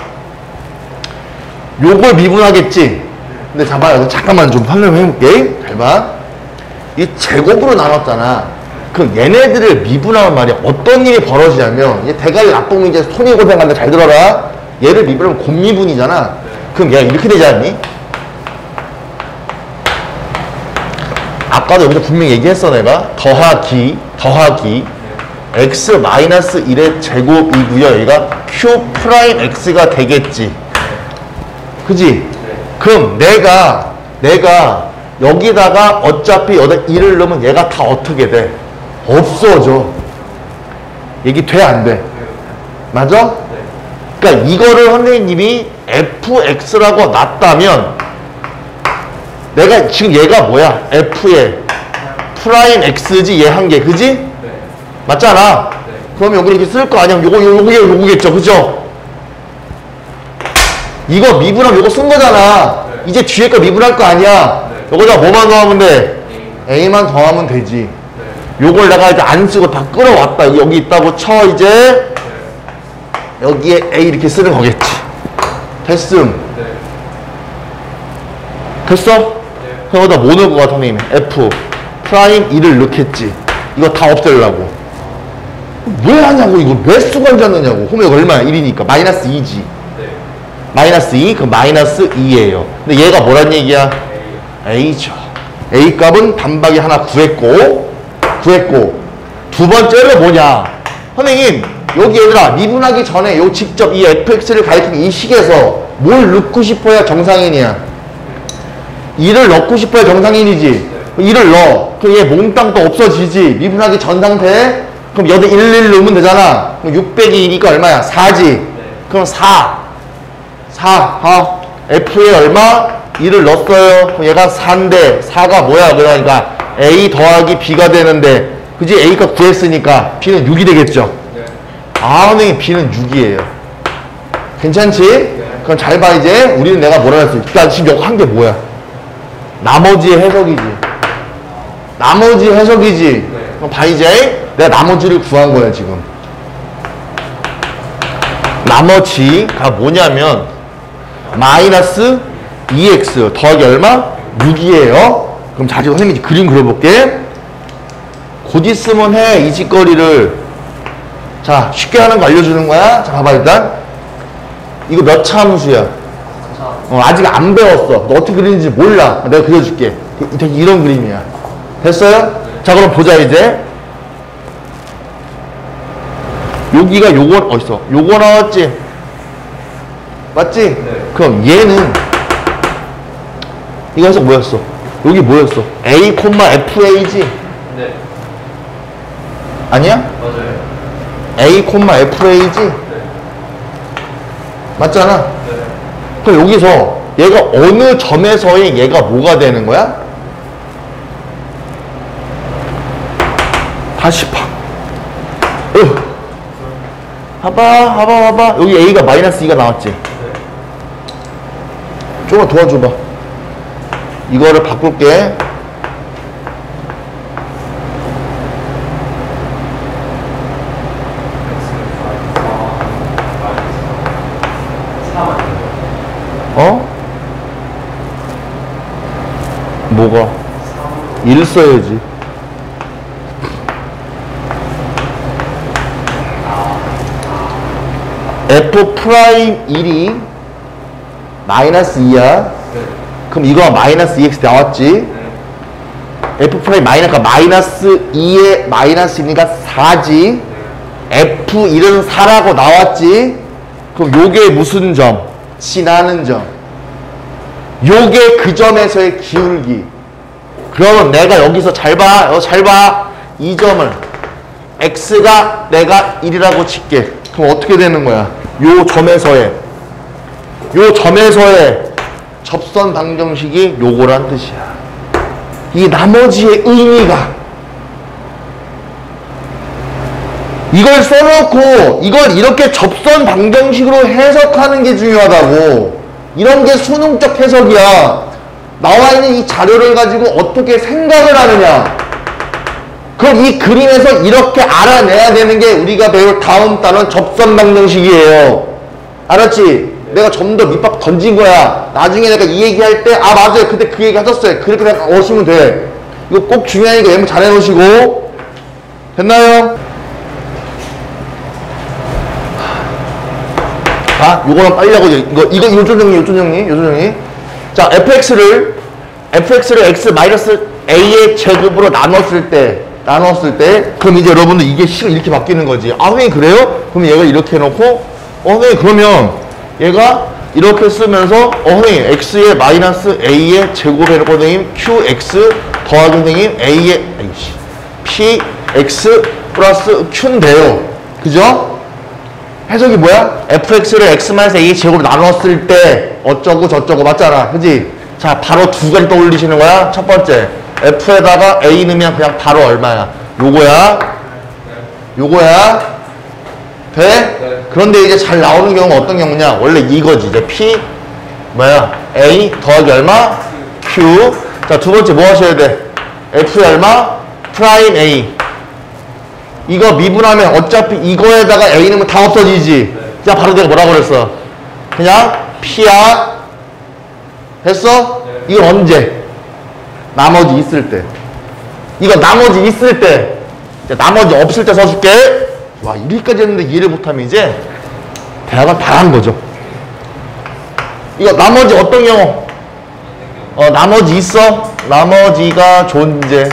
[SPEAKER 1] 요걸 미분하겠지. 근데 잠깐만, 잠깐만 좀 설명해 볼게. 잘 봐. 이 제곱으로 나눴잖아. 그럼 얘네들을 미분하면 말이야 어떤 일이 벌어지냐면, 이제 대가리 나쁘면 이제 손이 고생한다. 잘 들어라. 얘를 미분하면 곱미분이잖아. 그럼 얘가 이렇게 되지 않니? 아까도 여기서 분명히 얘기했어 내가. 더하기 더하기 x 마이너스 일의 제곱이고요. 여기가 q 프라임 x가 되겠지. 그지?
[SPEAKER 2] 네.
[SPEAKER 1] 그럼 내가 내가 여기다가 어차피 여기다 일을 넣으면 얘가 다 어떻게 돼? 없어져. 얘기 돼 안 돼? 맞아?
[SPEAKER 2] 네.
[SPEAKER 1] 그러니까 이거를 선생님이 fx라고 놨다면 내가 지금 얘가 뭐야? f의 프라임 x지 얘 한 개. 그지?
[SPEAKER 2] 네.
[SPEAKER 1] 맞잖아.
[SPEAKER 2] 네.
[SPEAKER 1] 그럼 여기 이렇게 쓸 거 아니야? 요거 요거 요거겠죠. 그죠? 이거 미분하면 요거 쓴 거잖아.
[SPEAKER 2] 네.
[SPEAKER 1] 이제 뒤에 거 미분할 거 아니야.
[SPEAKER 2] 네.
[SPEAKER 1] 요거다 뭐만 더하면 돼?
[SPEAKER 2] A.
[SPEAKER 1] a만 더하면 되지.
[SPEAKER 2] 네.
[SPEAKER 1] 요걸 내가 이제 안 쓰고 다 끌어왔다. 여기, 여기 있다고 쳐 이제
[SPEAKER 2] 네.
[SPEAKER 1] 여기에 a 이렇게 쓰는 거겠지. 됐음.
[SPEAKER 2] 네.
[SPEAKER 1] 됐어?
[SPEAKER 2] 네.
[SPEAKER 1] 그럼 여기다 뭐 넣을 것 같아 선생님? f 프라임 일을 넣겠지. 이거 다 없애려고. 왜 하냐고. 이거 몇 수가 앉았느냐고. 그럼 이거 얼마야? 일이니까 마이너스 이지.
[SPEAKER 2] 네.
[SPEAKER 1] 마이너스 이, 그럼 마이너스 이예요. 근데 얘가 뭐란 얘기야?
[SPEAKER 2] A.
[SPEAKER 1] a죠. a 값은 단박에 하나 구했고 구했고 두 번째로 뭐냐? 선생님 여기 얘들아 미분하기 전에 요 직접 이 fx를 가리키는 이 식에서 뭘 넣고 싶어야 정상인이야? 일을 넣고 싶어야 정상인이지. 일을 넣어. 그럼 얘 몽땅 또 없어지지. 미분하기 전 상태에. 그럼 여기 일, 일 넣으면 되잖아. 그럼 육백이 일이니까 얼마야? 사지.
[SPEAKER 2] 네.
[SPEAKER 1] 그럼 사. 사. 어. f에 얼마? 일을 넣었어요. 그럼 얘가 사인데 사가 뭐야? 그러니까 a 더하기 b가 되는데 그지? a가 구했으니까 b는 육이 되겠죠.
[SPEAKER 2] 네.
[SPEAKER 1] 아, 선생님 b는 육이에요. 괜찮지?
[SPEAKER 2] 네.
[SPEAKER 1] 그럼 잘 봐 이제. 우리는 내가 뭐라 했어? 일단 지금 여기 한 게 뭐야? 나머지의 해석이지. 나머지 해석이지.
[SPEAKER 2] 네.
[SPEAKER 1] 그럼 봐 이제. 내가 나머지를 구한 거야 지금. 나머지가 뭐냐면 마이너스 이 엑스 더하기 얼마? 육이에요. 그럼 자 지금 선생님이 그림 그려볼게. 곧 있으면 해 이 짓거리를. 자 쉽게 하는 거 알려주는 거야. 자 봐봐 일단. 이거 몇 차 함수야? 어, 아직 안 배웠어. 너 어떻게 그리는지 몰라. 내가 그려줄게. 이- 이- 이런 그림이야. 됐어요? 자 그럼 보자 이제. 여기가 요거 어딨어? 요거 나왔지? 맞지?
[SPEAKER 2] 네.
[SPEAKER 1] 그럼 얘는 이거 해석 뭐였어? 여기 뭐였어? a, fA지?
[SPEAKER 2] 네.
[SPEAKER 1] 아니야?
[SPEAKER 2] 맞아요.
[SPEAKER 1] a, fA지?
[SPEAKER 2] 네.
[SPEAKER 1] 맞잖아?
[SPEAKER 2] 네.
[SPEAKER 1] 그럼 여기서 얘가 어느 점에서의 얘가 뭐가 되는 거야? 다시 봐. 어. 봐봐, 봐봐, 봐봐. 여기 a가 마이너스 이가 나왔지?
[SPEAKER 2] 네.
[SPEAKER 1] 조금만 도와줘봐. 이거를 바꿀게. 어? 뭐가? 일 써야지. f 프라임 일이 마이너스 이야.
[SPEAKER 2] 네.
[SPEAKER 1] 그럼 이거 마이너스 이 엑스 나왔지?
[SPEAKER 2] 네.
[SPEAKER 1] f 프라임 마이너스 마이너스 이에 마이너스 이니까 사지. f 일은 사라고 나왔지? 그럼 요게 무슨 점? 지나는 점. 요게 그 점에서의 기울기. 그러면 내가 여기서 잘 봐. 어, 잘 봐. 이 점을 x가 내가 일이라고 칠게. 그럼 어떻게 되는 거야? 요 점에서의 요 점에서의 접선 방정식이 요거란 뜻이야. 이 나머지의 의미가 이걸 써놓고 이걸 이렇게 접선 방정식으로 해석하는 게 중요하다고. 이런 게 수능적 해석이야. 나와 있는 이 자료를 가지고 어떻게 생각을 하느냐. 그럼 이 그림에서 이렇게 알아내야 되는 게 우리가 배울 다음 단원 접선 방정식이에요. 알았지? 내가 좀 더 밑밥 던진 거야. 나중에 내가 이 얘기할 때 아 맞아요. 그때 그 얘기 하셨어요. 그렇게 생각하시면 돼. 이거 꼭 중요하니까 메모 잘 해놓으시고. 됐나요? 자, 요거는 빨리 하고 이거 이거 요조 정리 요조 정리 요조 정리. 자, fx를 fx를 x 마이너스 A의 제곱으로 나눴을 때 나눴을 때 그럼 이제 여러분들 이게 식을 이렇게 바뀌는 거지. 아 선생님 그래요? 그럼 얘가 이렇게 해놓고 어 선생님 그러면 얘가 이렇게 쓰면서 어 선생님 X의 마이너스 A의 제곱 해놓고 선생님 QX 더하기 선생님 A의 아이씨 Px 플러스 Q인데요. 그죠? 해석이 뭐야? fx를 x-a의 제곱으로 나눴을 때 어쩌고 저쩌고 맞잖아. 그지? 자 바로 두 가지 떠올리시는 거야. 첫 번째 f에다가 a 넣으면 그냥 바로 얼마야? 요거야 요거야 돼?
[SPEAKER 2] 네.
[SPEAKER 1] 그런데 이제 잘 나오는 경우가 어떤 경우냐? 원래 이거지. 이제 p 뭐야? a 더하기 얼마? q. 자 두 번째 뭐 하셔야 돼? f의 얼마? 프라임 a. 이거 미분하면 어차피 이거에다가 a 넣으면 다 없어지지.
[SPEAKER 2] 네.
[SPEAKER 1] 자 바로 내가 뭐라고 그랬어? 그냥 p야. 됐어?
[SPEAKER 2] 네.
[SPEAKER 1] 이건 언제? 나머지 있을 때. 이거 나머지 있을 때. 자, 나머지 없을 때 써줄게. 와 여기까지 했는데 이해를 못하면 이제 대학은 다 한 거죠. 이거 나머지 어떤 경우? 어 나머지 있어? 나머지가 존재.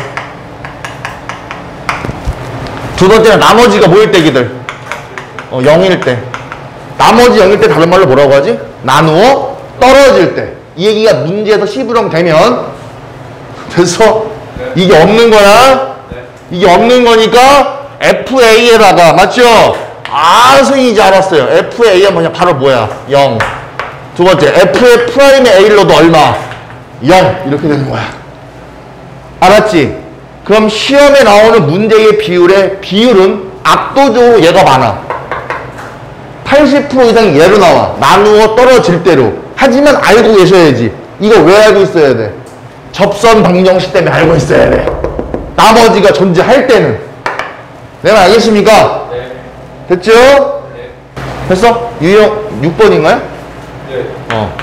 [SPEAKER 1] 두 번째는 나머지가 뭐일 때기들? 어, 영일 때. 나머지 영일 때 다른 말로 뭐라고 하지? 나누어 떨어질 때. 이 얘기가 문제에서 시부령 되면 됐어?
[SPEAKER 2] 네.
[SPEAKER 1] 이게 없는 거야?
[SPEAKER 2] 네.
[SPEAKER 1] 이게 없는 거니까 에프에이에다가 맞죠? 아 선생님이 알았어요. 에프에이 하면 그냥 바로 뭐야? 영. 두 번째 F의 프라임의 A를 넣어도 얼마? 영. 이렇게 되는 거야. 알았지? 그럼 시험에 나오는 문제의 비율의 비율은 압도적으로 얘가 많아. 팔십 퍼센트 이상 얘로 나와. 나누어 떨어질 대로. 하지만 알고 계셔야지. 이거 왜 알고 있어야 돼? 접선 방정식 때문에 알고 있어야 돼. 나머지가 존재할 때는. 내가 알겠습니까?
[SPEAKER 2] 네.
[SPEAKER 1] 됐죠?
[SPEAKER 2] 네.
[SPEAKER 1] 됐어? 유형 육 번인가요?
[SPEAKER 2] 네.
[SPEAKER 1] 어.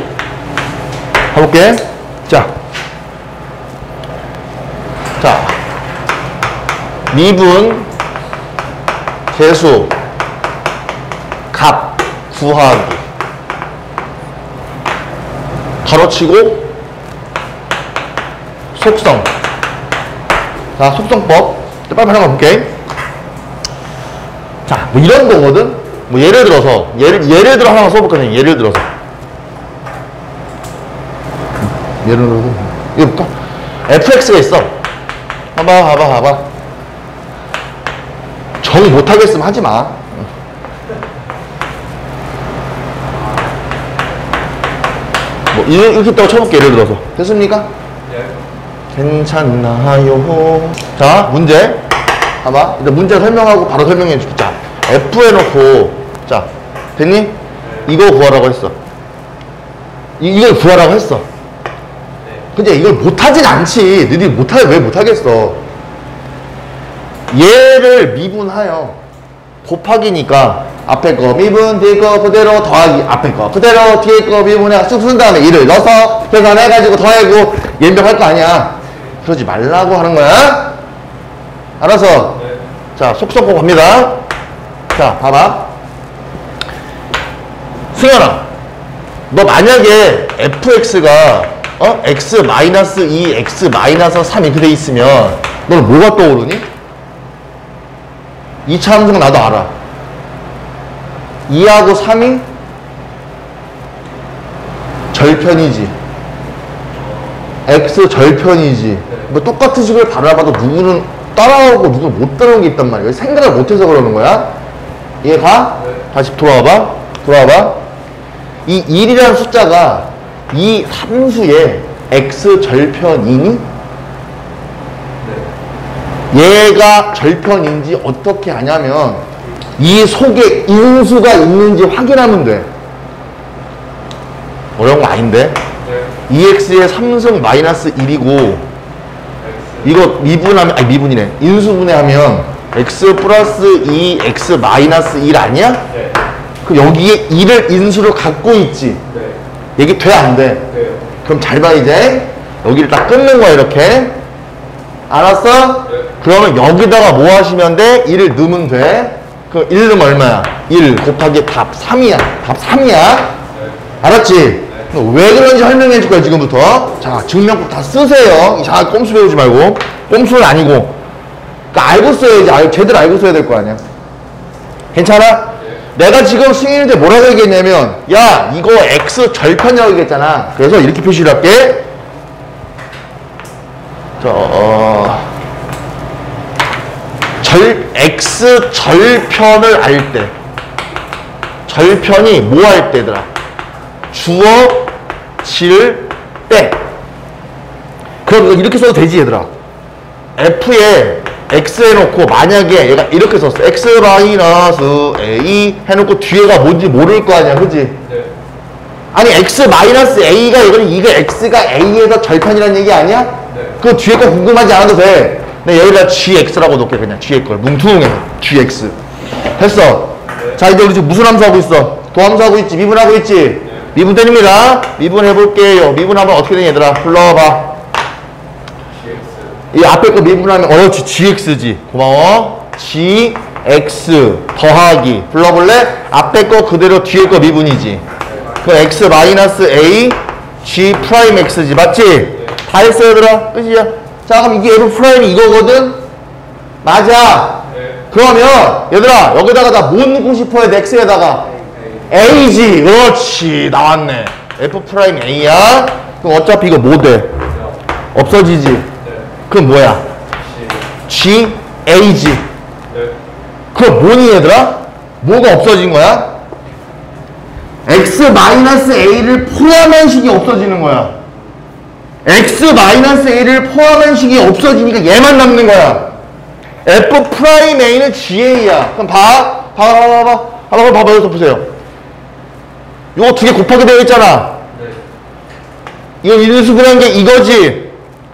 [SPEAKER 1] 가볼게. 자. 자. 미분, 계수, 값, 구하기. 가로치고, 속성. 자, 속성법. 빨리빨리 한번 볼게. 자, 뭐 이런 거거든? 뭐 예를 들어서, 예를, 예를 들어 하나 써볼거든요. 예를 들어서. 예를 들어서. 이거 볼까? 에프엑스가 있어. 봐봐, 봐봐, 봐봐. 정의 못하겠으면 하지 마. 뭐, 이렇게 있다고 쳐볼게, 예를 들어서. 됐습니까?
[SPEAKER 2] 네.
[SPEAKER 1] 괜찮나요? 자, 문제. 봐봐. 일단 문제 설명하고 바로 설명해 줄게. 자, F 해놓고. 자, 됐니? 이거 구하라고 했어. 이, 이걸 구하라고 했어.
[SPEAKER 2] 네.
[SPEAKER 1] 근데 이걸 못하진 않지. 너희들이 못하, 왜 못하겠어. 얘를 미분하여. 곱하기니까 앞에 거 미분, 뒤에 거 그대로 더하기, 앞에 거 그대로 뒤에 거 미분해 쑥 쓴 다음에 이를 넣어서 계산해가지고 더하고 연병할 거 아니야. 그러지 말라고 하는 거야. 알아서.
[SPEAKER 2] 네.
[SPEAKER 1] 자, 속성법 갑니다. 자, 봐봐. 승현아, 너 만약에 에프엑스가 어? x 마이너스 이, x 마이너스 삼 이렇게 돼 있으면 너는 뭐가 떠오르니? 이 차 함수는 나도 알아. 이하고 삼이 절편이지. x 절편이지. 뭐 똑같은 식을 바라봐도 누구는 따라오고 누구는 못 따라오는 게 있단 말이야. 생각을 못해서 그러는 거야. 이해가?
[SPEAKER 2] 네.
[SPEAKER 1] 다시 돌아와봐. 돌아와봐. 이 일이라는 숫자가 이 함수의 x 절편이니? 얘가 절편인지 어떻게 하냐면 이 속에 인수가 있는지 확인하면 돼. 어려운 거 아닌데?
[SPEAKER 2] 네.
[SPEAKER 1] 이엑스의 삼승 마이너스 일이고 이거 미분하면 아니 미분이네. 인수분해하면 x 플러스 이, x 마이너스 일 아니야?
[SPEAKER 2] 네.
[SPEAKER 1] 그럼 여기에 일을 인수로 갖고 있지.
[SPEAKER 2] 네.
[SPEAKER 1] 얘기 돼 안 돼?
[SPEAKER 2] 네.
[SPEAKER 1] 그럼 잘 봐 이제 여기를 딱 끊는 거야 이렇게. 알았어?
[SPEAKER 2] 네.
[SPEAKER 1] 그러면 여기다가 뭐 하시면 돼? 일을 넣으면 돼. 그럼 일 넣으면 얼마야? 일 곱하기 답 삼이야. 답 삼이야.
[SPEAKER 2] 네.
[SPEAKER 1] 알았지?
[SPEAKER 2] 네.
[SPEAKER 1] 왜 그런지 설명해 줄 거야, 지금부터. 자, 증명법 다 쓰세요. 자, 꼼수 배우지 말고. 꼼수는 아니고. 그러니까 알고 써야지. 알, 제대로 알고 써야 될 거 아니야. 괜찮아? 내가 지금 승인인데 뭐라고 얘기했냐면, 야, 이거 X 절편이라고 얘기했잖아. 그래서 이렇게 표시를 할게. 저, 어, 절, X 절편을 알 때. 절편이 뭐 할 때더라? 주어, 질, 때. 그럼 이렇게 써도 되지, 얘들아. F에 X 해놓고 만약에 얘가 이렇게 썼어. X 마이너스 A 해놓고 뒤에가 뭔지 모를 거 아니야, 그지?
[SPEAKER 2] 네.
[SPEAKER 1] 아니 X 마이너스 A가 이거는 이거 X가 A에서 절편이라는 얘기 아니야?
[SPEAKER 2] 네.
[SPEAKER 1] 그 뒤에 거 궁금하지 않아도 돼. 근데 여기다 지엑스라고 놓게 그냥 뒤에 걸 뭉퉁해. 지엑스. 됐어.
[SPEAKER 2] 네.
[SPEAKER 1] 자 이제 우리 지금 무슨 함수 하고 있어? 도함수 하고 있지? 미분하고 있지?
[SPEAKER 2] 네.
[SPEAKER 1] 미분 때립니다. 미분 해볼게요. 미분하면 어떻게 되냐 얘들아? 불러봐. 이 앞에 거 미분하면 어렵지. 지엑스지. 고마워. 지엑스 더하기 불러볼래? 앞에 거 그대로 뒤에 거 미분이지. 그 x 마이너스 a g 프라임 x지. 맞지?
[SPEAKER 2] 네.
[SPEAKER 1] 다 했어 얘들아. 끝이야. 자 그럼 이게 f 프라임이 이거거든? 맞아.
[SPEAKER 2] 네.
[SPEAKER 1] 그러면 얘들아 여기다가 나 뭐 넣고 싶어야 돼? x에다가 a지. 그렇지. 나왔네. f 프라임 a야. 그럼 어차피 이거 뭐 돼? 없어지지.
[SPEAKER 2] 네.
[SPEAKER 1] 그럼 뭐야? G, A지.
[SPEAKER 2] 네.
[SPEAKER 1] 그럼 뭐니 얘들아? 뭐가 없어진 거야? X 마이너스 A를 포함한 식이 없어지는 거야. X 마이너스 A를 포함한 식이 없어지니까 얘만 남는 거야. F 프라임 A는 지에이야. 그럼 봐. 봐, 봐, 봐, 봐. 한번 봐봐, 여기서 보세요. 이거 두 개 곱하기 되어 있잖아.
[SPEAKER 2] 네.
[SPEAKER 1] 이거 인수분해한 게 이거지.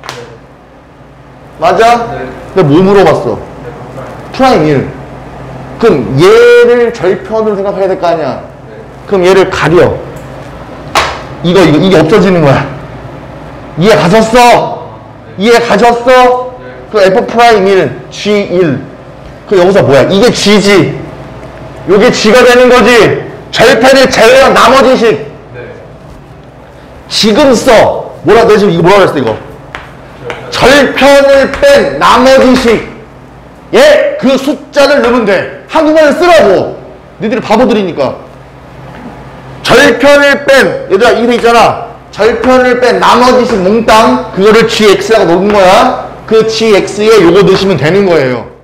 [SPEAKER 1] 맞아?
[SPEAKER 2] 네.
[SPEAKER 1] 근데 뭐 물어봤어? 프라임 일. 그럼 얘를 절편으로 생각해야 될 거 아니야?
[SPEAKER 2] 네.
[SPEAKER 1] 그럼 얘를 가려. 이거, 이거, 이게 없어지는 거야. 이해 가셨어? 이해 가셨어?
[SPEAKER 2] 네.
[SPEAKER 1] 그 F 프라임 일, G 일. 그 여기서 뭐야? 이게 G지. 요게 G가 되는 거지. 절편을 제외한 나머지 식.
[SPEAKER 2] 네.
[SPEAKER 1] 지금 써. 뭐라, 너 지금 이거 뭐라 그랬어, 이거? 절편을 뺀 나머지식. 예? 그 숫자를 넣으면 돼. 한국말을 쓰라고. 니들이 바보들이니까. 절편을 뺀, 얘들아, 이게 있잖아. 절편을 뺀 나머지식 몽땅, 그거를 지엑스라고 놓은 거야. 그 지엑스에 요거 넣으시면 되는 거예요.